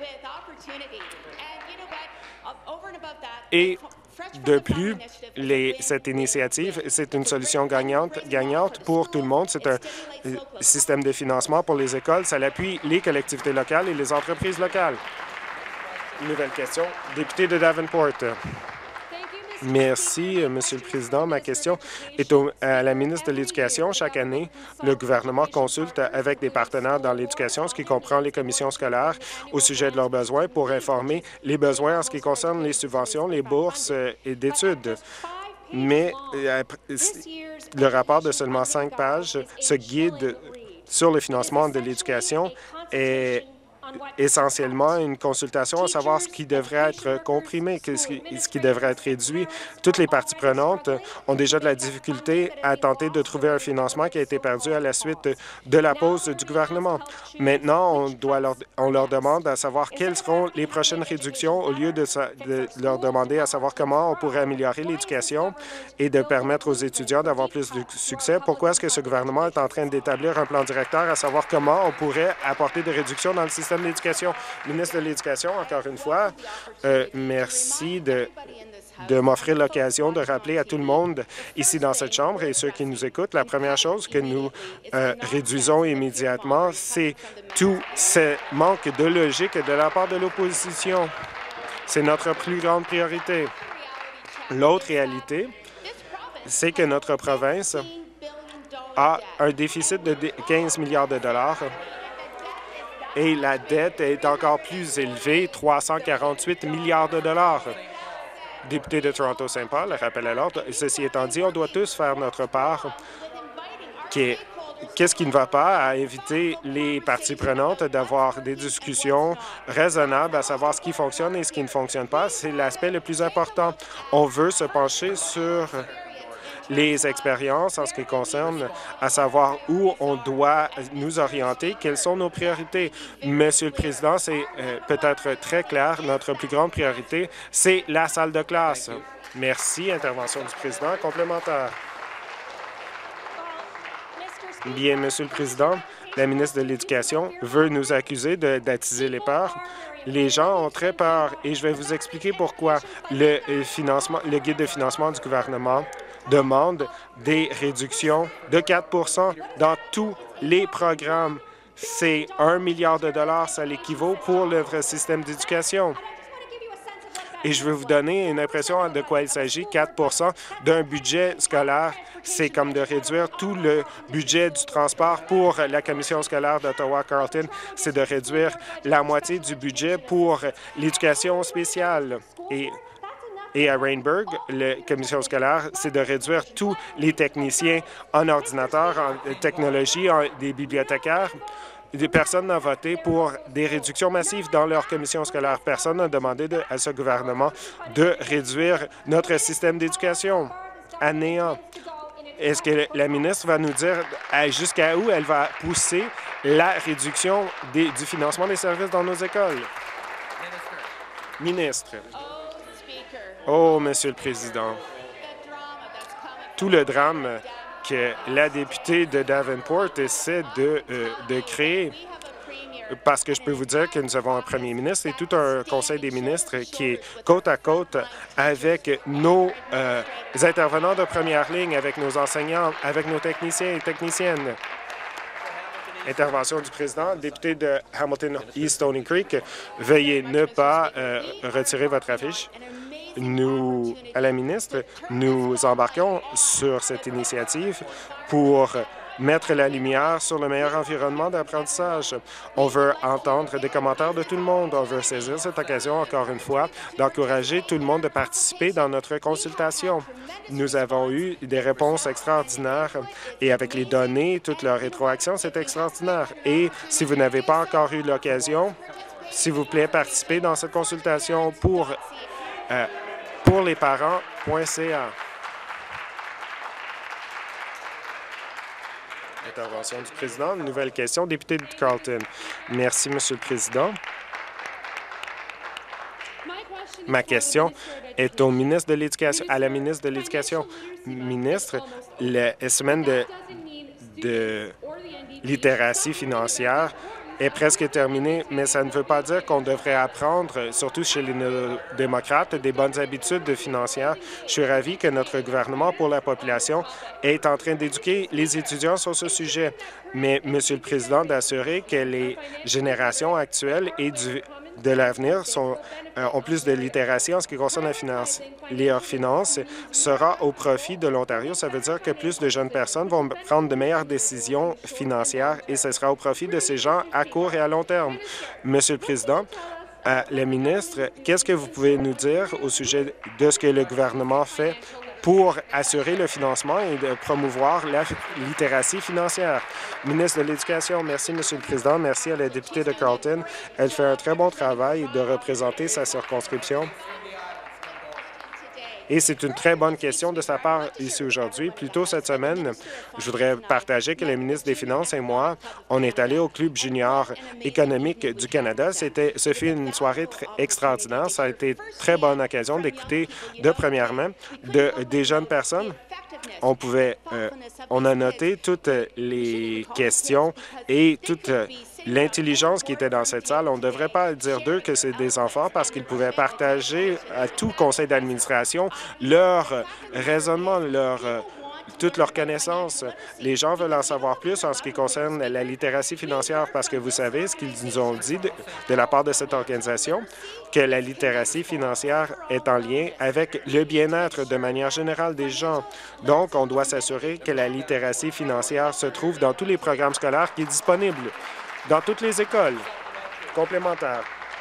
Et de plus, cette initiative, c'est une solution gagnante pour tout le monde. C'est un système de financement pour les écoles. Ça appuie les collectivités locales et les entreprises locales. Nouvelle question. Député de Davenport. Merci, Monsieur le Président. Ma question est à la ministre de l'Éducation. Chaque année, le gouvernement consulte avec des partenaires dans l'éducation, ce qui comprend les commissions scolaires, au sujet de leurs besoins pour informer les besoins en ce qui concerne les subventions, les bourses et d'études. Mais le rapport de seulement 5 pages, ce guide sur le financement de l'éducation est essentiellement une consultation à savoir ce qui devrait être comprimé, ce qui devrait être réduit. Toutes les parties prenantes ont déjà de la difficulté à tenter de trouver un financement qui a été perdu à la suite de la pause du gouvernement. Maintenant, on leur demande à savoir quelles seront les prochaines réductions au lieu de leur demander à savoir comment on pourrait améliorer l'éducation et de permettre aux étudiants d'avoir plus de succès. Pourquoi est-ce que ce gouvernement est en train d'établir un plan directeur à savoir comment on pourrait apporter des réductions dans le système d'éducation? Ministre de l'Éducation, encore une fois, merci de m'offrir l'occasion de rappeler à tout le monde ici dans cette Chambre et ceux qui nous écoutent, la première chose que nous réduisons immédiatement, c'est tout ce manque de logique de la part de l'opposition. C'est notre plus grande priorité. L'autre réalité, c'est que notre province a un déficit de 15 milliards de dollars et la dette est encore plus élevée, 348 milliards de dollars. Député de Toronto-Saint-Paul, rappel à l'ordre. Ceci étant dit, on doit tous faire notre part. Qu'est-ce qui ne va pas à inviter les parties prenantes d'avoir des discussions raisonnables à savoir ce qui fonctionne et ce qui ne fonctionne pas? C'est l'aspect le plus important. On veut se pencher sur les expériences en ce qui concerne à savoir où on doit nous orienter, quelles sont nos priorités. Monsieur le Président, c'est peut-être très clair, notre plus grande priorité, c'est la salle de classe. Merci. Intervention du Président. Complémentaire. Bien, Monsieur le Président, la ministre de l'Éducation veut nous accuser d'attiser les peurs. Les gens ont très peur et je vais vous expliquer pourquoi. Le guide de financement du gouvernement demande des réductions de 4 dans tous les programmes. C'est 1 milliard de dollars, ça l'équivaut pour notre système d'éducation. Et je vais vous donner une impression de quoi il s'agit. 4 d'un budget scolaire, c'est comme de réduire tout le budget du transport pour la commission scolaire d'Ottawa-Carleton. C'est de réduire la moitié du budget pour l'éducation spéciale. Et à Rainburg, la commission scolaire, c'est de réduire tous les techniciens en ordinateur, en technologie, des bibliothécaires. Personne n'a voté pour des réductions massives dans leur commission scolaire. Personne n'a demandé à ce gouvernement de réduire notre système d'éducation à néant. Est-ce que la ministre va nous dire jusqu'à où elle va pousser la réduction du financement des services dans nos écoles? Ministre. Oh, Monsieur le Président, tout le drame que la députée de Davenport essaie de créer, parce que je peux vous dire que nous avons un premier ministre et tout un conseil des ministres qui est côte à côte avec nos intervenants de première ligne, avec nos enseignants, avec nos techniciens et techniciennes. Intervention du président. Député de Hamilton East Stony Creek, veuillez ne pas retirer votre affiche. Nous, à la ministre, nous embarquons sur cette initiative pour mettre la lumière sur le meilleur environnement d'apprentissage. On veut entendre des commentaires de tout le monde. On veut saisir cette occasion, encore une fois, d'encourager tout le monde de participer dans notre consultation. Nous avons eu des réponses extraordinaires et avec les données, toute leur rétroaction, c'est extraordinaire. Et si vous n'avez pas encore eu l'occasion, s'il vous plaît, participez dans cette consultation pour lesparents.ca. Intervention du président. Une nouvelle question. Député de Carleton. Merci, Monsieur le Président. Ma question est au ministre de l'Éducation, à la ministre de l'Éducation. Ministre, la semaine de littératie financière est presque terminée, mais ça ne veut pas dire qu'on devrait apprendre, surtout chez les démocrates, des bonnes habitudes financières. Je suis ravi que notre gouvernement pour la population est en train d'éduquer les étudiants sur ce sujet. Mais, Monsieur le Président, d'assurer que les générations actuelles de l'avenir ont plus de littératie en ce qui concerne leurs finances sera au profit de l'Ontario. Ça veut dire que plus de jeunes personnes vont prendre de meilleures décisions financières et ce sera au profit de ces gens à court et à long terme. Monsieur le Président, le ministre, qu'est-ce que vous pouvez nous dire au sujet de ce que le gouvernement fait pour assurer le financement et de promouvoir la littératie financière? Ministre de l'Éducation, merci, Monsieur le Président. Merci à la députée de Carleton. Elle fait un très bon travail de représenter sa circonscription. Et c'est une très bonne question de sa part ici aujourd'hui. Plus tôt cette semaine, je voudrais partager que le ministre des Finances et moi, on est allé au Club junior économique du Canada. Ce fut une soirée extraordinaire. Ça a été une très bonne occasion d'écouter de première main des jeunes personnes. On a noté toutes les questions et toute l'intelligence qui était dans cette salle. On ne devrait pas dire d'eux que c'est des enfants parce qu'ils pouvaient partager à tout conseil d'administration leur raisonnement, toutes leurs connaissances. Les gens veulent en savoir plus en ce qui concerne la littératie financière parce que vous savez ce qu'ils nous ont dit de la part de cette organisation, que la littératie financière est en lien avec le bien-être de manière générale des gens. Donc, on doit s'assurer que la littératie financière se trouve dans tous les programmes scolaires qui sont disponibles, dans toutes les écoles complémentaires.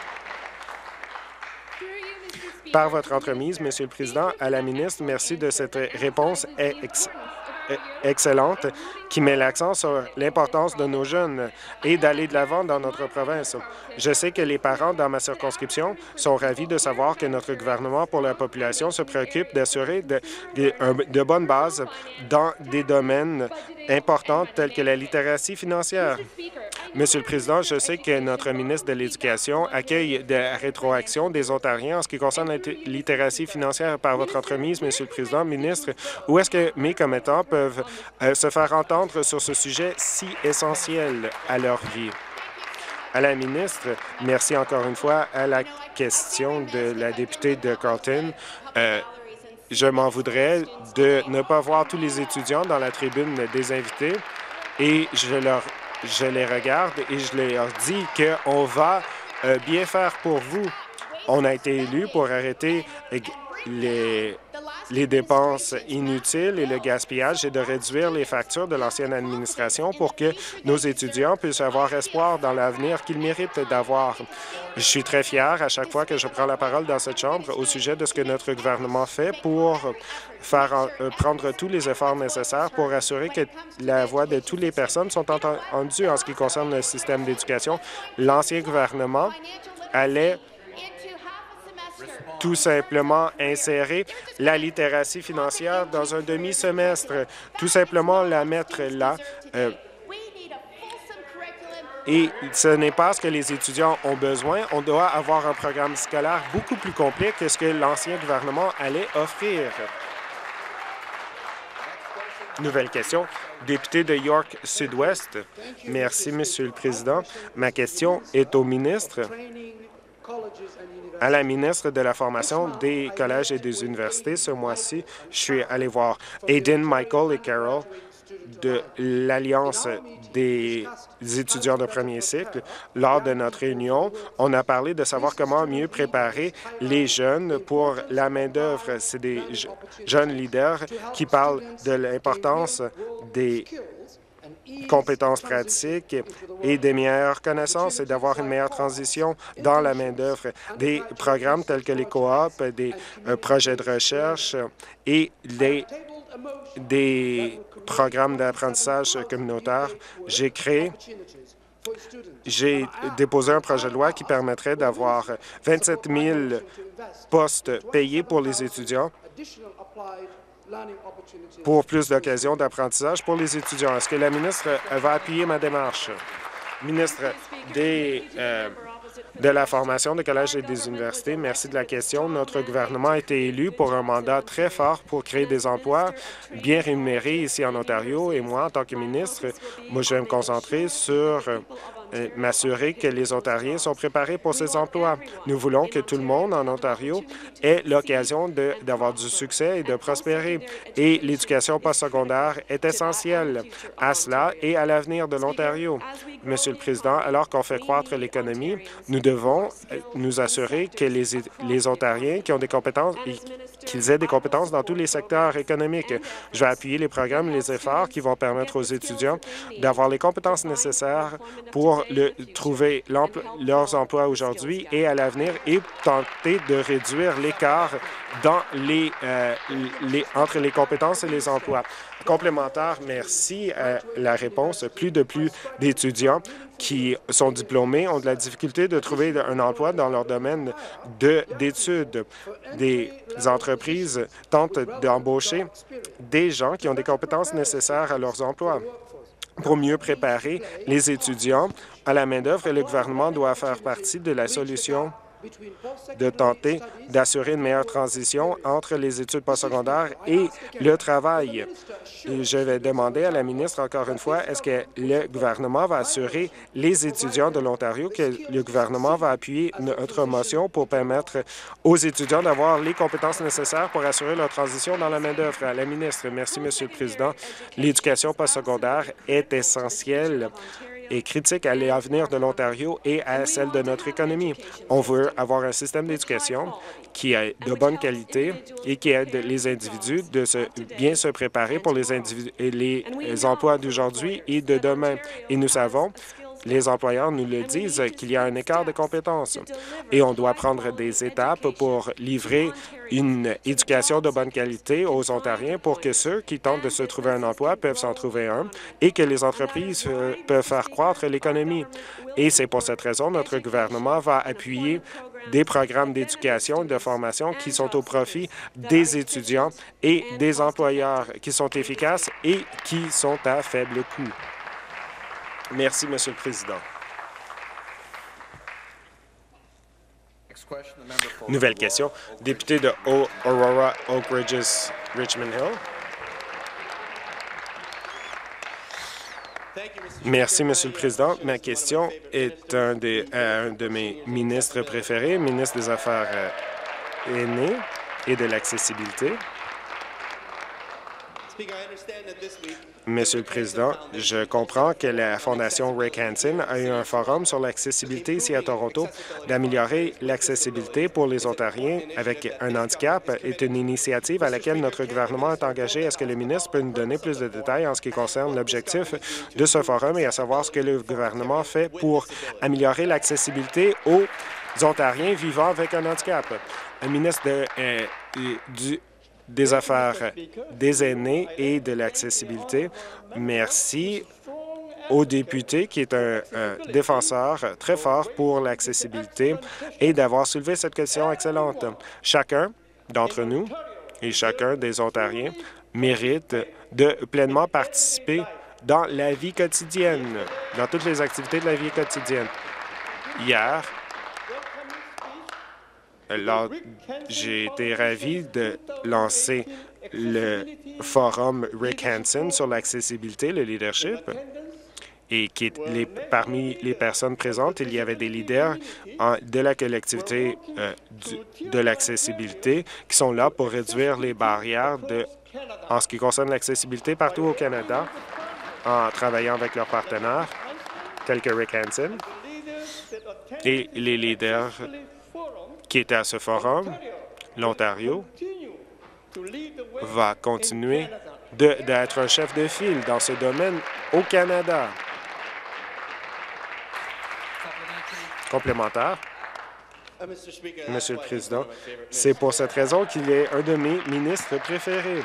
Par votre entremise, Monsieur le Président, à la ministre, merci de cette réponse excellente qui met l'accent sur l'importance de nos jeunes et d'aller de l'avant dans notre province. Je sais que les parents dans ma circonscription sont ravis de savoir que notre gouvernement pour la population se préoccupe d'assurer de bonnes bases dans des domaines importants tels que la littératie financière. Monsieur le Président, je sais que notre ministre de l'Éducation accueille de rétroaction des Ontariens en ce qui concerne la littératie financière. Par votre entremise, Monsieur le Président, ministre, où est-ce que mes commettants peuvent se faire entendre sur ce sujet si essentiel à leur vie? À la ministre, merci encore une fois à la question de la députée de Carleton. Je m'en voudrais de ne pas voir tous les étudiants dans la tribune des invités et je les regarde et je leur dis qu'on va bien faire pour vous. On a été élus pour arrêter les dépenses inutiles et le gaspillage et de réduire les factures de l'ancienne administration pour que nos étudiants puissent avoir espoir dans l'avenir qu'ils méritent d'avoir. Je suis très fier à chaque fois que je prends la parole dans cette Chambre au sujet de ce que notre gouvernement fait pour prendre tous les efforts nécessaires pour assurer que la voix de toutes les personnes sont entendues en ce qui concerne le système d'éducation. L'ancien gouvernement allait tout simplement insérer la littératie financière dans un demi-semestre, tout simplement la mettre là. Et ce n'est pas ce que les étudiants ont besoin. On doit avoir un programme scolaire beaucoup plus complet que ce que l'ancien gouvernement allait offrir. Nouvelle question. Député de York Sud-Ouest. Merci, Monsieur le Président. Ma question est au ministre. À la ministre de la Formation des collèges et des universités. Ce mois-ci, je suis allé voir Aiden, Michael et Carol de l'Alliance des étudiants de premier cycle. Lors de notre réunion, on a parlé de savoir comment mieux préparer les jeunes pour la main-d'œuvre. C'est des jeunes leaders qui parlent de l'importance des compétences pratiques et des meilleures connaissances et d'avoir une meilleure transition dans la main-d'œuvre. Des programmes tels que les coops, des projets de recherche et des programmes d'apprentissage communautaire. J'ai déposé un projet de loi qui permettrait d'avoir 27 000 postes payés pour les étudiants pour plus d'occasions d'apprentissage pour les étudiants. Est-ce que la ministre va appuyer ma démarche? Ministre de la Formation des collèges et des universités, merci de la question. Notre gouvernement a été élu pour un mandat très fort pour créer des emplois bien rémunérés ici en Ontario. Et moi, en tant que ministre, je vais me concentrer sur m'assurer que les Ontariens sont préparés pour ces emplois. Nous voulons que tout le monde en Ontario ait l'occasion d'avoir du succès et de prospérer. Et l'éducation postsecondaire est essentielle à cela et à l'avenir de l'Ontario. Monsieur le Président, alors qu'on fait croître l'économie, nous devons nous assurer que les Ontariens qui ont des compétences, qu'ils aient des compétences dans tous les secteurs économiques. Je vais appuyer les programmes et les efforts qui vont permettre aux étudiants d'avoir les compétences nécessaires pour trouver leurs emplois aujourd'hui et à l'avenir et tenter de réduire l'écart dans entre les compétences et les emplois. Complémentaire, merci à la réponse. Plus d'étudiants qui sont diplômés ont de la difficulté de trouver un emploi dans leur domaine d'études. Des entreprises tentent d'embaucher des gens qui ont des compétences nécessaires à leurs emplois. Pour mieux préparer les étudiants à la main-d'œuvre, le gouvernement doit faire partie de la solution de tenter d'assurer une meilleure transition entre les études postsecondaires et le travail. Et je vais demander à la ministre, encore une fois, est-ce que le gouvernement va assurer les étudiants de l'Ontario que le gouvernement va appuyer notre motion pour permettre aux étudiants d'avoir les compétences nécessaires pour assurer leur transition dans la main-d'œuvre? À la ministre, merci, Monsieur le Président. L'éducation postsecondaire est essentielle et critique à l'avenir de l'Ontario et à celle de notre économie. On veut avoir un système d'éducation qui est de bonne qualité et qui aide les individus de bien se préparer pour les emplois d'aujourd'hui et de demain. Et nous savons, les employeurs nous le disent, qu'il y a un écart de compétences et on doit prendre des étapes pour livrer une éducation de bonne qualité aux Ontariens pour que ceux qui tentent de se trouver un emploi peuvent s'en trouver un et que les entreprises peuvent faire croître l'économie. Et c'est pour cette raison que notre gouvernement va appuyer des programmes d'éducation et de formation qui sont au profit des étudiants et des employeurs, qui sont efficaces et qui sont à faible coût. Merci, Monsieur le Président. Nouvelle question. Député de Aurora, Oak Ridges, Richmond Hill. Merci, Monsieur le Président. Ma question est un de mes ministres préférés, ministre des Affaires aînées et de l'accessibilité. Monsieur le Président, je comprends que la Fondation Rick Hansen a eu un forum sur l'accessibilité ici à Toronto. D'améliorer l'accessibilité pour les Ontariens avec un handicap est une initiative à laquelle notre gouvernement est engagé. Est-ce que le ministre peut nous donner plus de détails en ce qui concerne l'objectif de ce forum et à savoir ce que le gouvernement fait pour améliorer l'accessibilité aux Ontariens vivant avec un handicap? Un ministre des Affaires des aînés et de l'accessibilité. Merci au député qui est un défenseur très fort pour l'accessibilité et d'avoir soulevé cette question excellente. Chacun d'entre nous et chacun des Ontariens mérite de pleinement participer dans la vie quotidienne, dans toutes les activités de la vie quotidienne. Hier, j'ai été ravi de lancer le forum Rick Hansen sur l'accessibilité, le leadership, et parmi les personnes présentes, il y avait des leaders de la collectivité de l'accessibilité qui sont là pour réduire les barrières en ce qui concerne l'accessibilité partout au Canada, en travaillant avec leurs partenaires, tels que Rick Hansen, et les leaders qui était à ce forum. L'Ontario va continuer d'être un chef de file dans ce domaine au Canada. Complémentaire. Monsieur le Président, c'est pour cette raison qu'il est un de mes ministres préférés.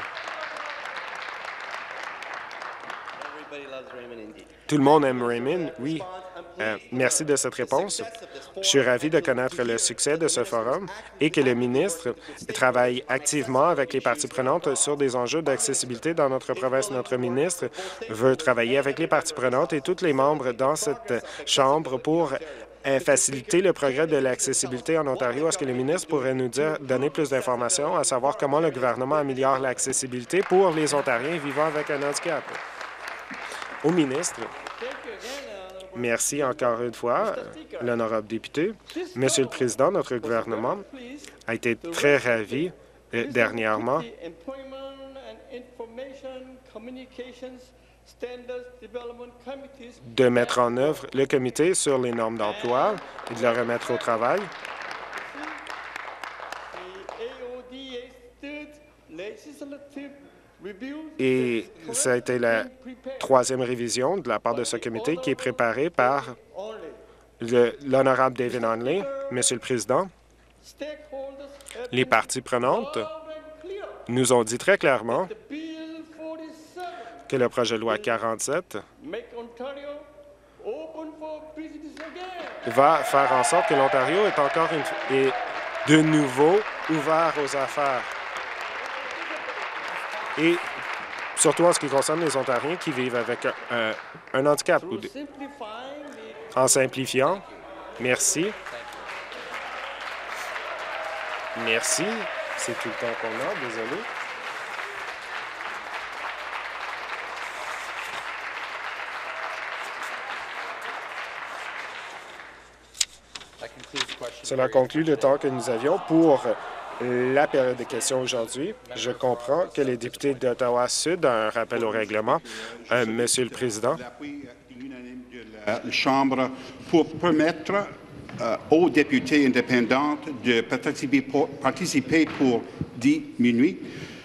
Tout le monde aime Raymond, oui. Merci de cette réponse. Je suis ravi de connaître le succès de ce forum et que le ministre travaille activement avec les parties prenantes sur des enjeux d'accessibilité dans notre province. Notre ministre veut travailler avec les parties prenantes et tous les membres dans cette Chambre pour faciliter le progrès de l'accessibilité en Ontario. Est-ce que le ministre pourrait nous donner plus d'informations à savoir comment le gouvernement améliore l'accessibilité pour les Ontariens vivant avec un handicap? Au ministre. Merci encore une fois, l'honorable député. Monsieur le Président, notre gouvernement a été très ravi dernièrement de mettre en œuvre le comité sur les normes d'emploi et de le remettre au travail. Et ça a été la troisième révision de la part de ce comité qui est préparée par l'honorable David Onley. Monsieur le Président, les parties prenantes nous ont dit très clairement que le projet de loi 47 va faire en sorte que l'Ontario est de nouveau ouvert aux affaires. Et surtout en ce qui concerne les Ontariens qui vivent avec un handicap. En simplifiant, merci. Merci. C'est tout le temps qu'on a, désolé. Cela conclut le temps que nous avions pour la période de questions aujourd'hui. Je comprends que les députés d'Ottawa-Sud ont un rappel au règlement. Monsieur le Président. La Chambre pour permettre aux députés indépendants de participer pour 10 minutes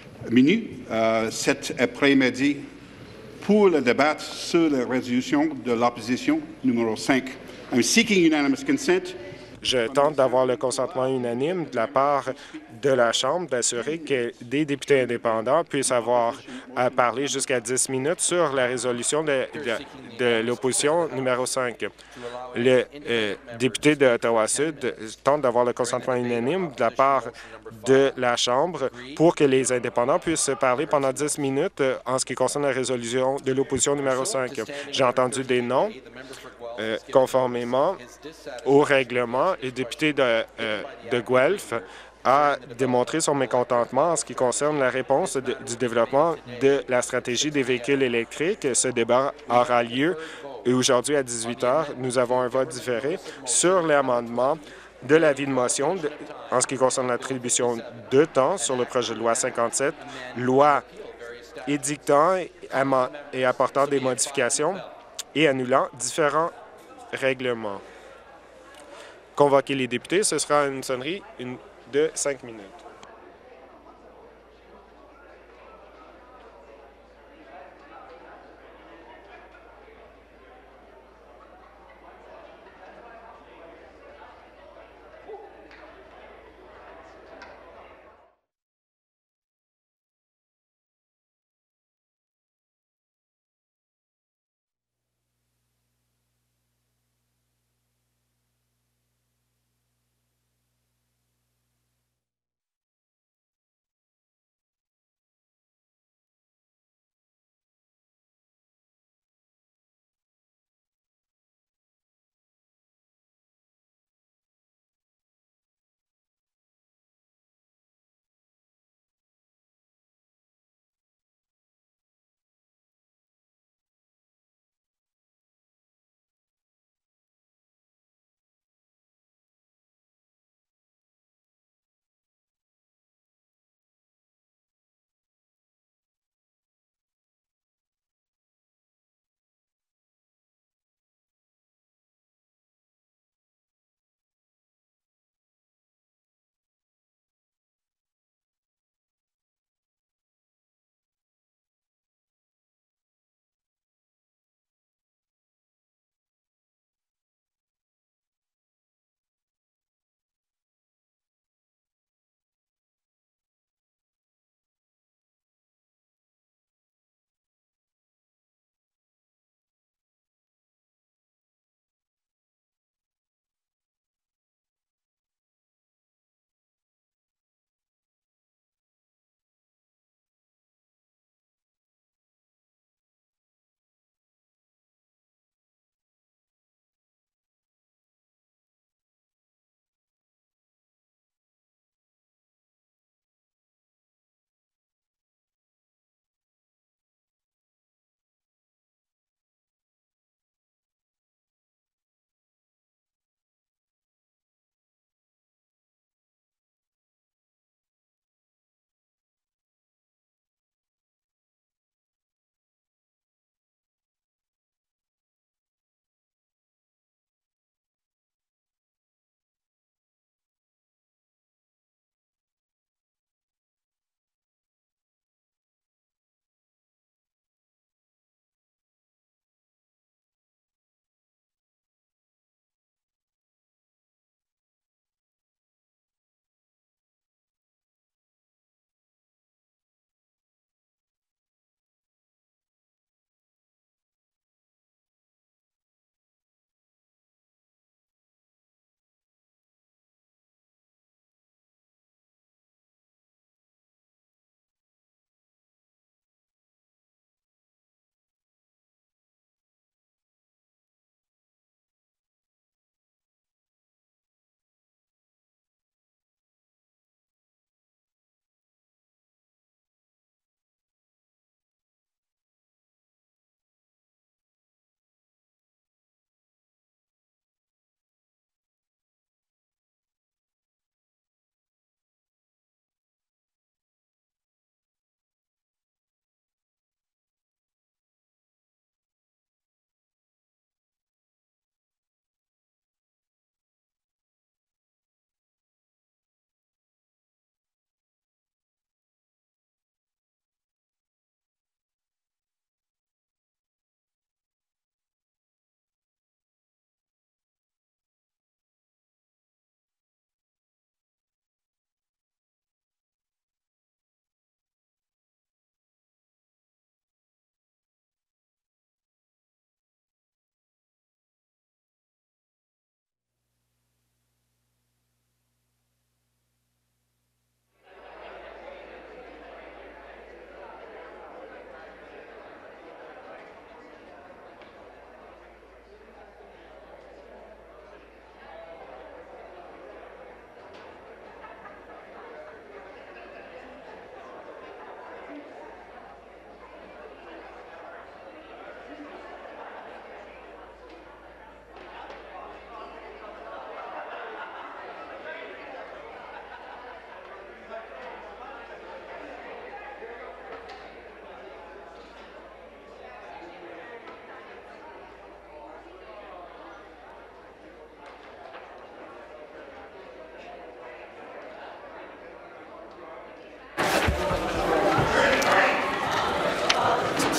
cet après-midi pour le débat sur la résolution de l'opposition numéro 5. I'm seeking unanimous consent. Je tente d'avoir le consentement unanime de la part de la Chambre d'assurer que des députés indépendants puissent avoir à parler jusqu'à 10 minutes sur la résolution de l'opposition numéro 5. Le député d'Ottawa-Sud tente d'avoir le consentement unanime de la part de la Chambre pour que les indépendants puissent parler pendant 10 minutes en ce qui concerne la résolution de l'opposition numéro 5. J'ai entendu des noms. Conformément au règlement, le député de Guelph a démontré son mécontentement en ce qui concerne la réponse du développement de la stratégie des véhicules électriques. Ce débat aura lieu aujourd'hui à 18 h. Nous avons un vote différé sur l'amendement de l'avis de motion en ce qui concerne l'attribution de temps sur le projet de loi 57, loi édictant et apportant des modifications et annulant différents règlements. Convoquer les députés, ce sera une sonnerie de 5 minutes.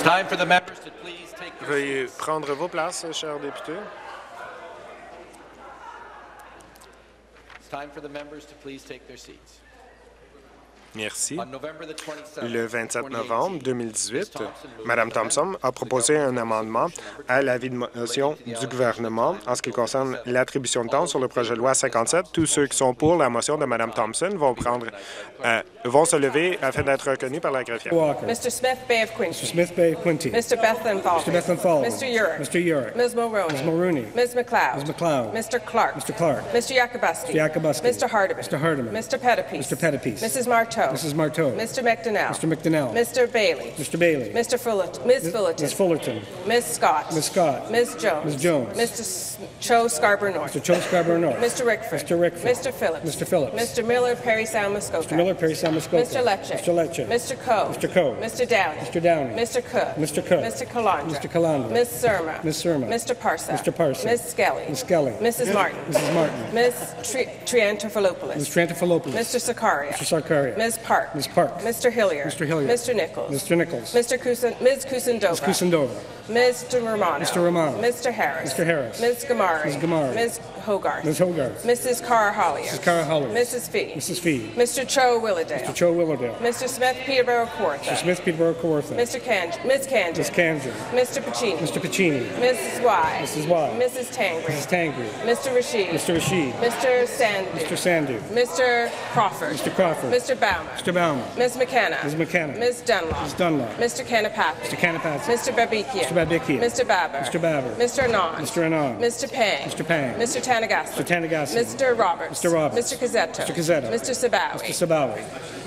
Veuillez prendre vos places, chers députés. Merci. Le 27 novembre 2018, Mme Thompson a proposé un amendement à l'avis de motion du gouvernement en ce qui concerne l'attribution de temps sur le projet de loi 57. Tous ceux qui sont pour la motion de Mme Thompson vont se lever afin d'être reconnus par la greffière. Walker. Mr. Smith, Bay of Quinte. Mr. Smith, Bay of Quinte. Mr. Bethlen Falvey. Mr. Bethlen Falvey. Mr. Urick. Mr. Urick. Ms. Mulroney. Ms. Mulrooney. Ms. McLeod. Ms. McLeod. Mr. Clark. Mr. Clark. Mr. Yakubuski. Mr. Yakubuski. Mr. Hardeman. Mr. Hardeman. Mr. Pettipies. Mr. Pettipies. Mrs. Marteau. Mrs. Marteau. Mr. McDonnell. Mr. McDonnell. Mr. Bailey. Mr. Bailey. Mr. Fullerton. Ms. Fullerton. Ms. Fullerton. Ms. Scott. Ms. Scott. Ms. Jones. Ms. Jones. Mr. Cho Scarborough North. Mr. Cho Scarborough North. Mr. Rickford. Mr. Rickford. Mr. Phillips. Mr. Phillips. Mr. Miller, Perry Sound, Muskoka. Mr. Miller, Perry Sound, Muskoka. Mr. Lecce. Mr. Lecce. Mr. Coe. Mr. Coe. Mr. Downey. Mr. Downey. Mr. Cook. Mr. Cook. Mr. Calandra. Mr. Calandra. Ms. Surma. Ms. Surma. Mr. Parsa. Mr. Parsa. Ms. Skelly. Ms. Skelly. Mrs. Martin. Mrs. Martin. Ms. Triantafilopoulos. Ms. Trantafilopoulos. Mr. Sakaria. Mr. Sarkaria. Ms. Park. Ms. Park. Mr. Hillier. Mr. Hillier. Mr. Nichols. Mr. Nichols. Ms. Kusendova. Ms. Kusendova. Mr. Romano. Mr. Romano. Mr. Harris. Mr. Harris. Ms. Gamari. Ms. Gamari. Ms. Hogarth. Ms. Hogarth. Mrs. Cara Hollier. Mrs. Cara Hollier. Mrs. Fee. Mrs. Fee. Mr. Cho Willowdale. Mr. Cho Willowdale. Mr. Smith Peterborough Kawartha. Mr. Smith Peterborough Kawartha. Ms. Kanjan. Ms. Kanjan. Mr. Pacini. Mr. Pacini. Mrs. Y. Mrs. Y. Mrs. Tangri. Mrs. Tangri. Mr. Rashid. Mr. Rashid. Mr. Sandu. Mr. Sandu. Mr. Crawford. Mr. Crawford. Mr. Bauman. Mr. Bauman. Ms. McKenna. Ms. McKenna. Ms. Dunlop. Ms. Dunlop. Mr. Kanapathi. Mr. Kanapathi. Mr. Babikian. Mr. Babikian. Mr. Baber. Mr. Baber. Mr. Anand. Mr. Anand. Mr. Pang. Mr. Pang. Mr. Tanagassi. Mr. Tanagassi. Mr. Roberts. Mr. Roberts. Mr. Cazzetto. Mr. Cazzetto. Mr. Sabawi. Mr. Sabawi.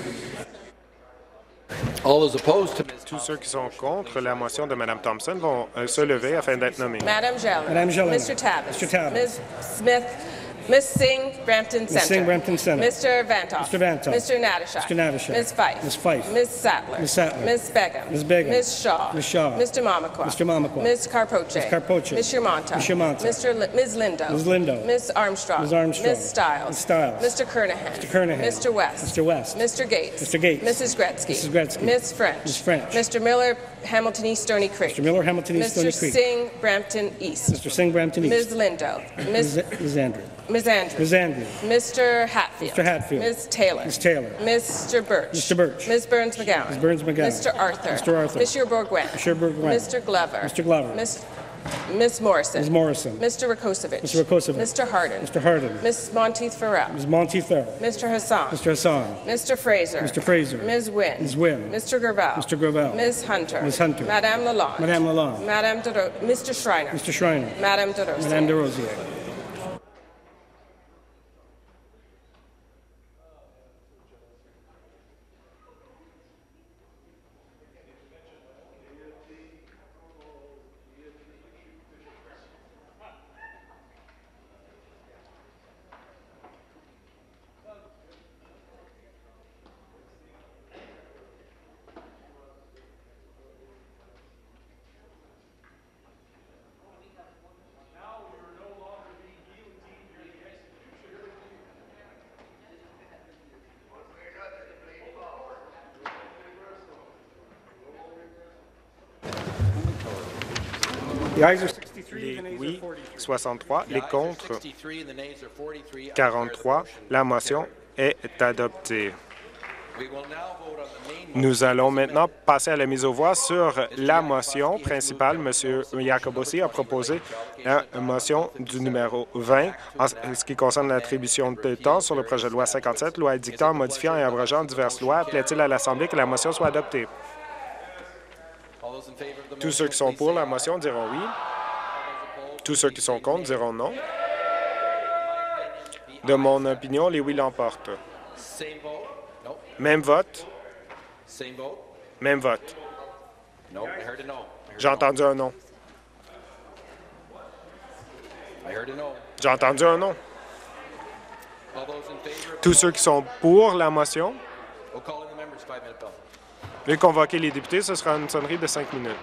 Tous ceux qui sont contre la motion de Mme Thompson vont se lever afin d'être nommés. Madame Jelena. Madame Jelena. Mr. Tavis. Mr. Tavis. Ms. Smith. Ms. Singh, Brampton Center. Ms. Singh, Brampton Center. Mr. Vantoff. Mr. Vantoff. Mr. Natashak. Mr. Natashak. Ms. Fife. Ms. Fife. Ms. Sattler. Ms. Sattler. Ms. Begum. Ms. Begum. Ms. Shaw. Ms. Shaw. Mr. Mamakwa. Mr. Mamakwa. Ms. Carpoche. Ms. Carpoche. Ms. Shermanta. Ms. Shermanta. Ms. Lindo. Ms. Lindo. Ms. Armstrong. Ms. Armstrong. Ms. Stiles. Ms. Stiles. Mr. Kernahan. Mr. Kernahan. Mr. West. Mr. West. Mr. Gates. Mr. Gates. Mrs. Gretzky. Mrs. Gretzky. Ms. French. Ms. French. Mr. Miller, Hamilton East, Stony Creek. Mr. Miller, Hamilton East, Stony Mr. Creek. Singh, Brampton East. Mr. Singh, Brampton Ms. East. Lindo. Ms. Andrew. Ms. Andrews. Ms. Andrew. Mr. Hatfield. Mr. Hatfield. Ms. Taylor. Ms. Taylor. Mr. Birch. Mr. Birch. Ms. Burns McGowan. Ms. Burns McGowan. Mr. Arthur. Mr. Arthur. Monsieur Bourgouin. Monsieur Bourgouin. Mr. Glover. Mr. Glover. Ms. Morrison. Ms. Morrison. Mr. Rakosovic. Mr. Rakosovic. Mr. Hardin. Mr. Hardin. Ms. Monteith Farrell. Ms. Monteith Farrell. Mr. Hassan. Mr. Hassan. Mr. Fraser. Mr. Fraser. Ms. Wynne. Ms. Wynne. Mr. Gravel. Mr. Gravel. Ms. Hunter. Ms. Hunter. Madame Lalonde. Madame Lalonde. Mr. Schreiner. Mr. Schreiner. Madame DeRosier. Madame DeRosier. Les oui, 63. Les contre, 43. La motion est adoptée. Nous allons maintenant passer à la mise aux voix sur la motion principale. M. Yakubuski a proposé la motion du numéro 20 en ce qui concerne l'attribution de temps sur le projet de loi 57, loi édictant, modifiant et abrogeant diverses lois. Plaît-il à l'Assemblée que la motion soit adoptée? Tous ceux qui sont pour la motion diront oui. Tous ceux qui sont contre diront non. De mon opinion, les oui l'emportent. Même vote. Même vote. J'ai entendu un non. J'ai entendu un non. Tous ceux qui sont pour la motion, veuillez convoquer les députés, ce sera une sonnerie de 5 minutes.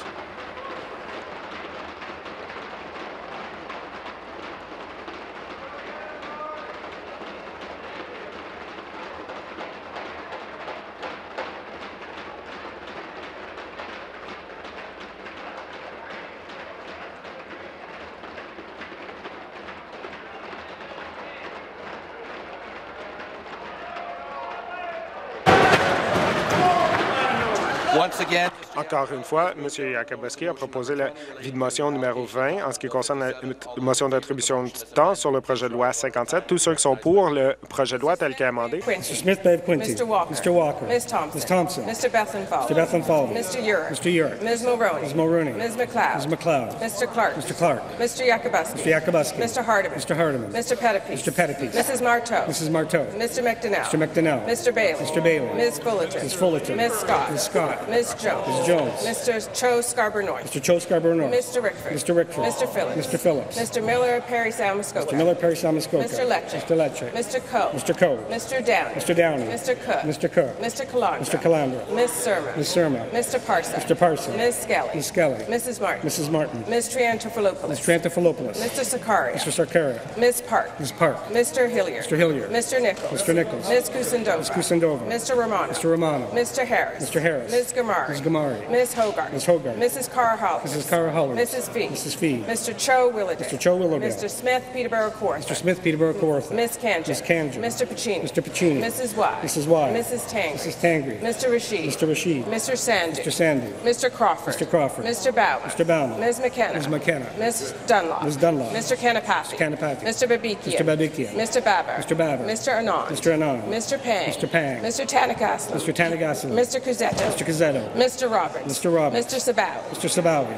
Encore une fois, M. Yakabuski a proposé l'avis de motion numéro 20 en ce qui concerne la motion d'attribution du temps sur le projet de loi 57. Tous ceux qui sont pour le projet de loi tel qu'est amendé. Mr. Smith, Bev Quincy. Mr. Walker. Mr. Walker. Ms. Thompson. Ms. Thompson. Mr. Bethlenfalvy. Mr. Bethlenfalvy. Mr. Urick. Mr. Urick. Ms. Mulroney. Ms. Mulroney. Ms. McLeod. Ms. McLeod. Mr. Clark. Mr. Clark. Mr. Yakabuski. Mr. Yakabuski. Mr. Hardeman. Mr. Hardeman. Mr. Pettipies. Mr. Pettipies. Mrs. Marteau. Mrs. Marteau. Mr. McDonnell. Mr. McDonnell. Mr. Bailey. Mr. Bailey. Ms. Fullerton. Ms. Fullerton. Ms. Scott. Ms. Scott. Ms. Jones. Ms. Jones. Mr. Cho Scarborough North. Mr. Cho Scarborough North. Mr. Rickford. Mr. Rickford. Mr. Phillips. Mr. Phillips. Mr. Miller Perry Salmascoca. Mr. Miller Perry Salmascoca. Mr. Lecce. Mr. Lecce. Mr. Coe. Mr. Coe. Mr. Downey. Mr. Downey. Mr. Cook. Mr. Cook. Mr. Calandra. Mr. Calandra. Ms. Surma. Ms. Surma. Mr. Parson. Mr. Parson. Ms. Skelly. Ms. Skelly. Mrs. Martin. Mrs. Martin. Ms. Triantafilopoulos. Ms. Triantafilopoulos. Mr. Sakaria. Mr. Sarkaria. Ms. Park. Ms. Park. Mr. Hilliard. Mr. Hilliard. Mr. Nichols. Mr. Nichols. Ms. Kusindova. Ms. Kusindova. Mr. Romano. Mr. Romano. Mr. Harris. Mr. Harris. Ms. Gamari. Ms. Gamari. Ms. Hogarth. Ms. Hogarth. Mrs. Carr Hollins. Mrs. Cara Hollins. Mrs. Fee. Mrs. Fee. Mr. Cho Willowdale. Mr. Cho Willowdale. Mr. Smith Peterborough Kawartha. Mr. Smith Peterborough Kawartha. Ms. Kanjan. Ms. Kanjan. Mr. Pacini. Mr. Pacini. Mrs. Y. Mrs. Y. Mrs. Tangri. Mrs. Tangri. Mr. Rashid. Mr. Rashid. Mr. Sandy. Mr. Sandy. Mr. Crawford. Mr. Crawford. Mr. Bauman. Mr. Bauman. Ms. McKenna. Ms. McKenna. Ms. Dunlop. Ms. Dunlop. Mr. Kanapathy. Mr. Kanapathy. Mr. Babikia. Mr. Babikia. Mr. Babar. Mr. Babar. Mr. Anand. Mr. Anand. Mr. Pang. Mr. Pang. Mr. Tanagaslan. Mr. Tanagaslan. Mr. Cusetto. Mr. Cazzetto. Mr. Roberts. Mr. Roberts. Mr. Sabaw. Mr. Sabawi.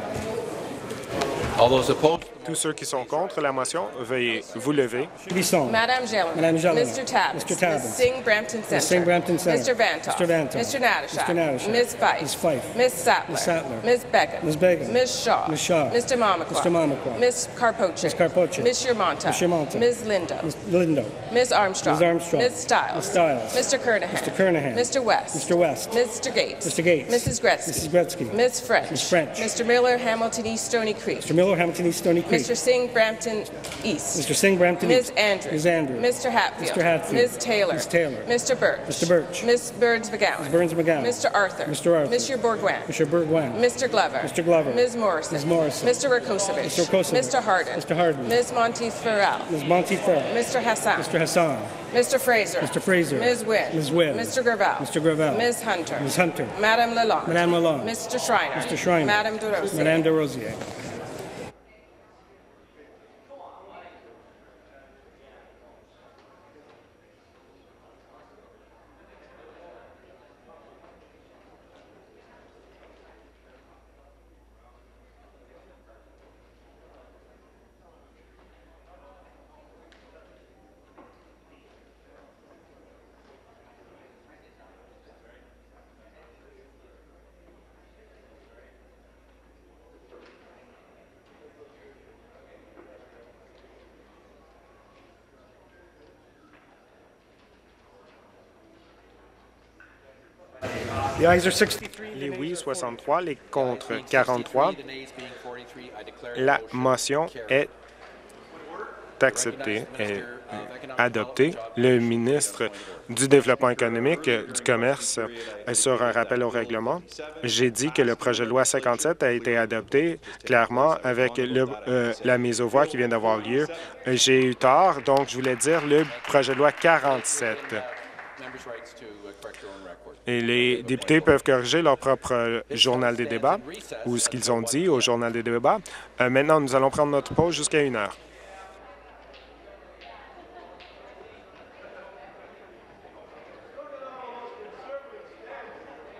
Tous ceux qui sont contre la motion, veuillez vous lever. Bisson. Madame Gellin. Madame Gellin. Mr. Tabbins. Mr. Tabbins. Ms. Singh Brampton Center. Ms. Singh Brampton Center. Mr. Vantoff. Mr. Vantoff. Mr. Natashak. Mr. Natashak. Ms. Fife. Ms. Fife. Ms. Sattler. Ms. Sattler. Ms. Begum. Ms. Begum. Ms. Shaw. Ms. Shaw. Mr. Mamakwa. Mr. Mamakwa. Ms. Karpoche. Ms. Karpoche. Ms. Shermanta. Ms. Shermanta. Ms. Lindo. Ms. Lindo. Ms. Armstrong. Ms. Armstrong. Ms. Stiles. Ms. Stiles. Mr. Kernahan. Mr. Kernahan. Mr. West. Mr. West. Mr. Gates. Mr. Gates. Mrs. Gretzky. Mrs. Gretzky. Ms. French. Ms. French. Mr. Miller, Hamilton East, Stony Creek. Mr. Miller, Hamilton East, Stony Creek. Mr. Singh, Brampton East. Mr. Singh, Brampton Ms. East. Andrews. Ms. Andrews. Mr. Hatfield. Mr. Hatfield. Ms. Taylor. Ms. Taylor. Mr. Birch. Mr. Birch. Ms. Burns McGowan. Ms. Burns McGowan. Mr. Arthur. Mr. Arthur. Mr. Bourguin. Mr. Bourguin. Mr. Glover. Mr. Glover. Ms. Morrison. Ms. Morrison. Mr. Rakosevich. Mr. Rakosevich. Mr. Harden. Mr. Harden. Ms. Monteith Farrell. Ms. Monty Farrell. Mr. Hassan. Mr. Hassan. Mr. Fraser. Mr. Fraser. Ms. Wynn. Ms. Wynn. Mr. Gravel. Mr. Gravel. Ms. Hunter. Ms. Hunter. Madame Lalonde. Madame Lalonde. Mr. Schreiner. Mr. Schreiner. Madame DeRosier. Madame DeRosier. The ayes are 63. Les oui, 63, les contre, 43. La motion est acceptée, est adoptée. Le ministre du Développement économique, du Commerce, sur un rappel au règlement, j'ai dit que le projet de loi 57 a été adopté clairement avec la mise aux voix qui vient d'avoir lieu. J'ai eu tort, donc je voulais dire le projet de loi 47. Et les députés peuvent corriger leur propre journal des débats ou ce qu'ils ont dit au journal des débats. Maintenant, nous allons prendre notre pause jusqu'à 1 heure.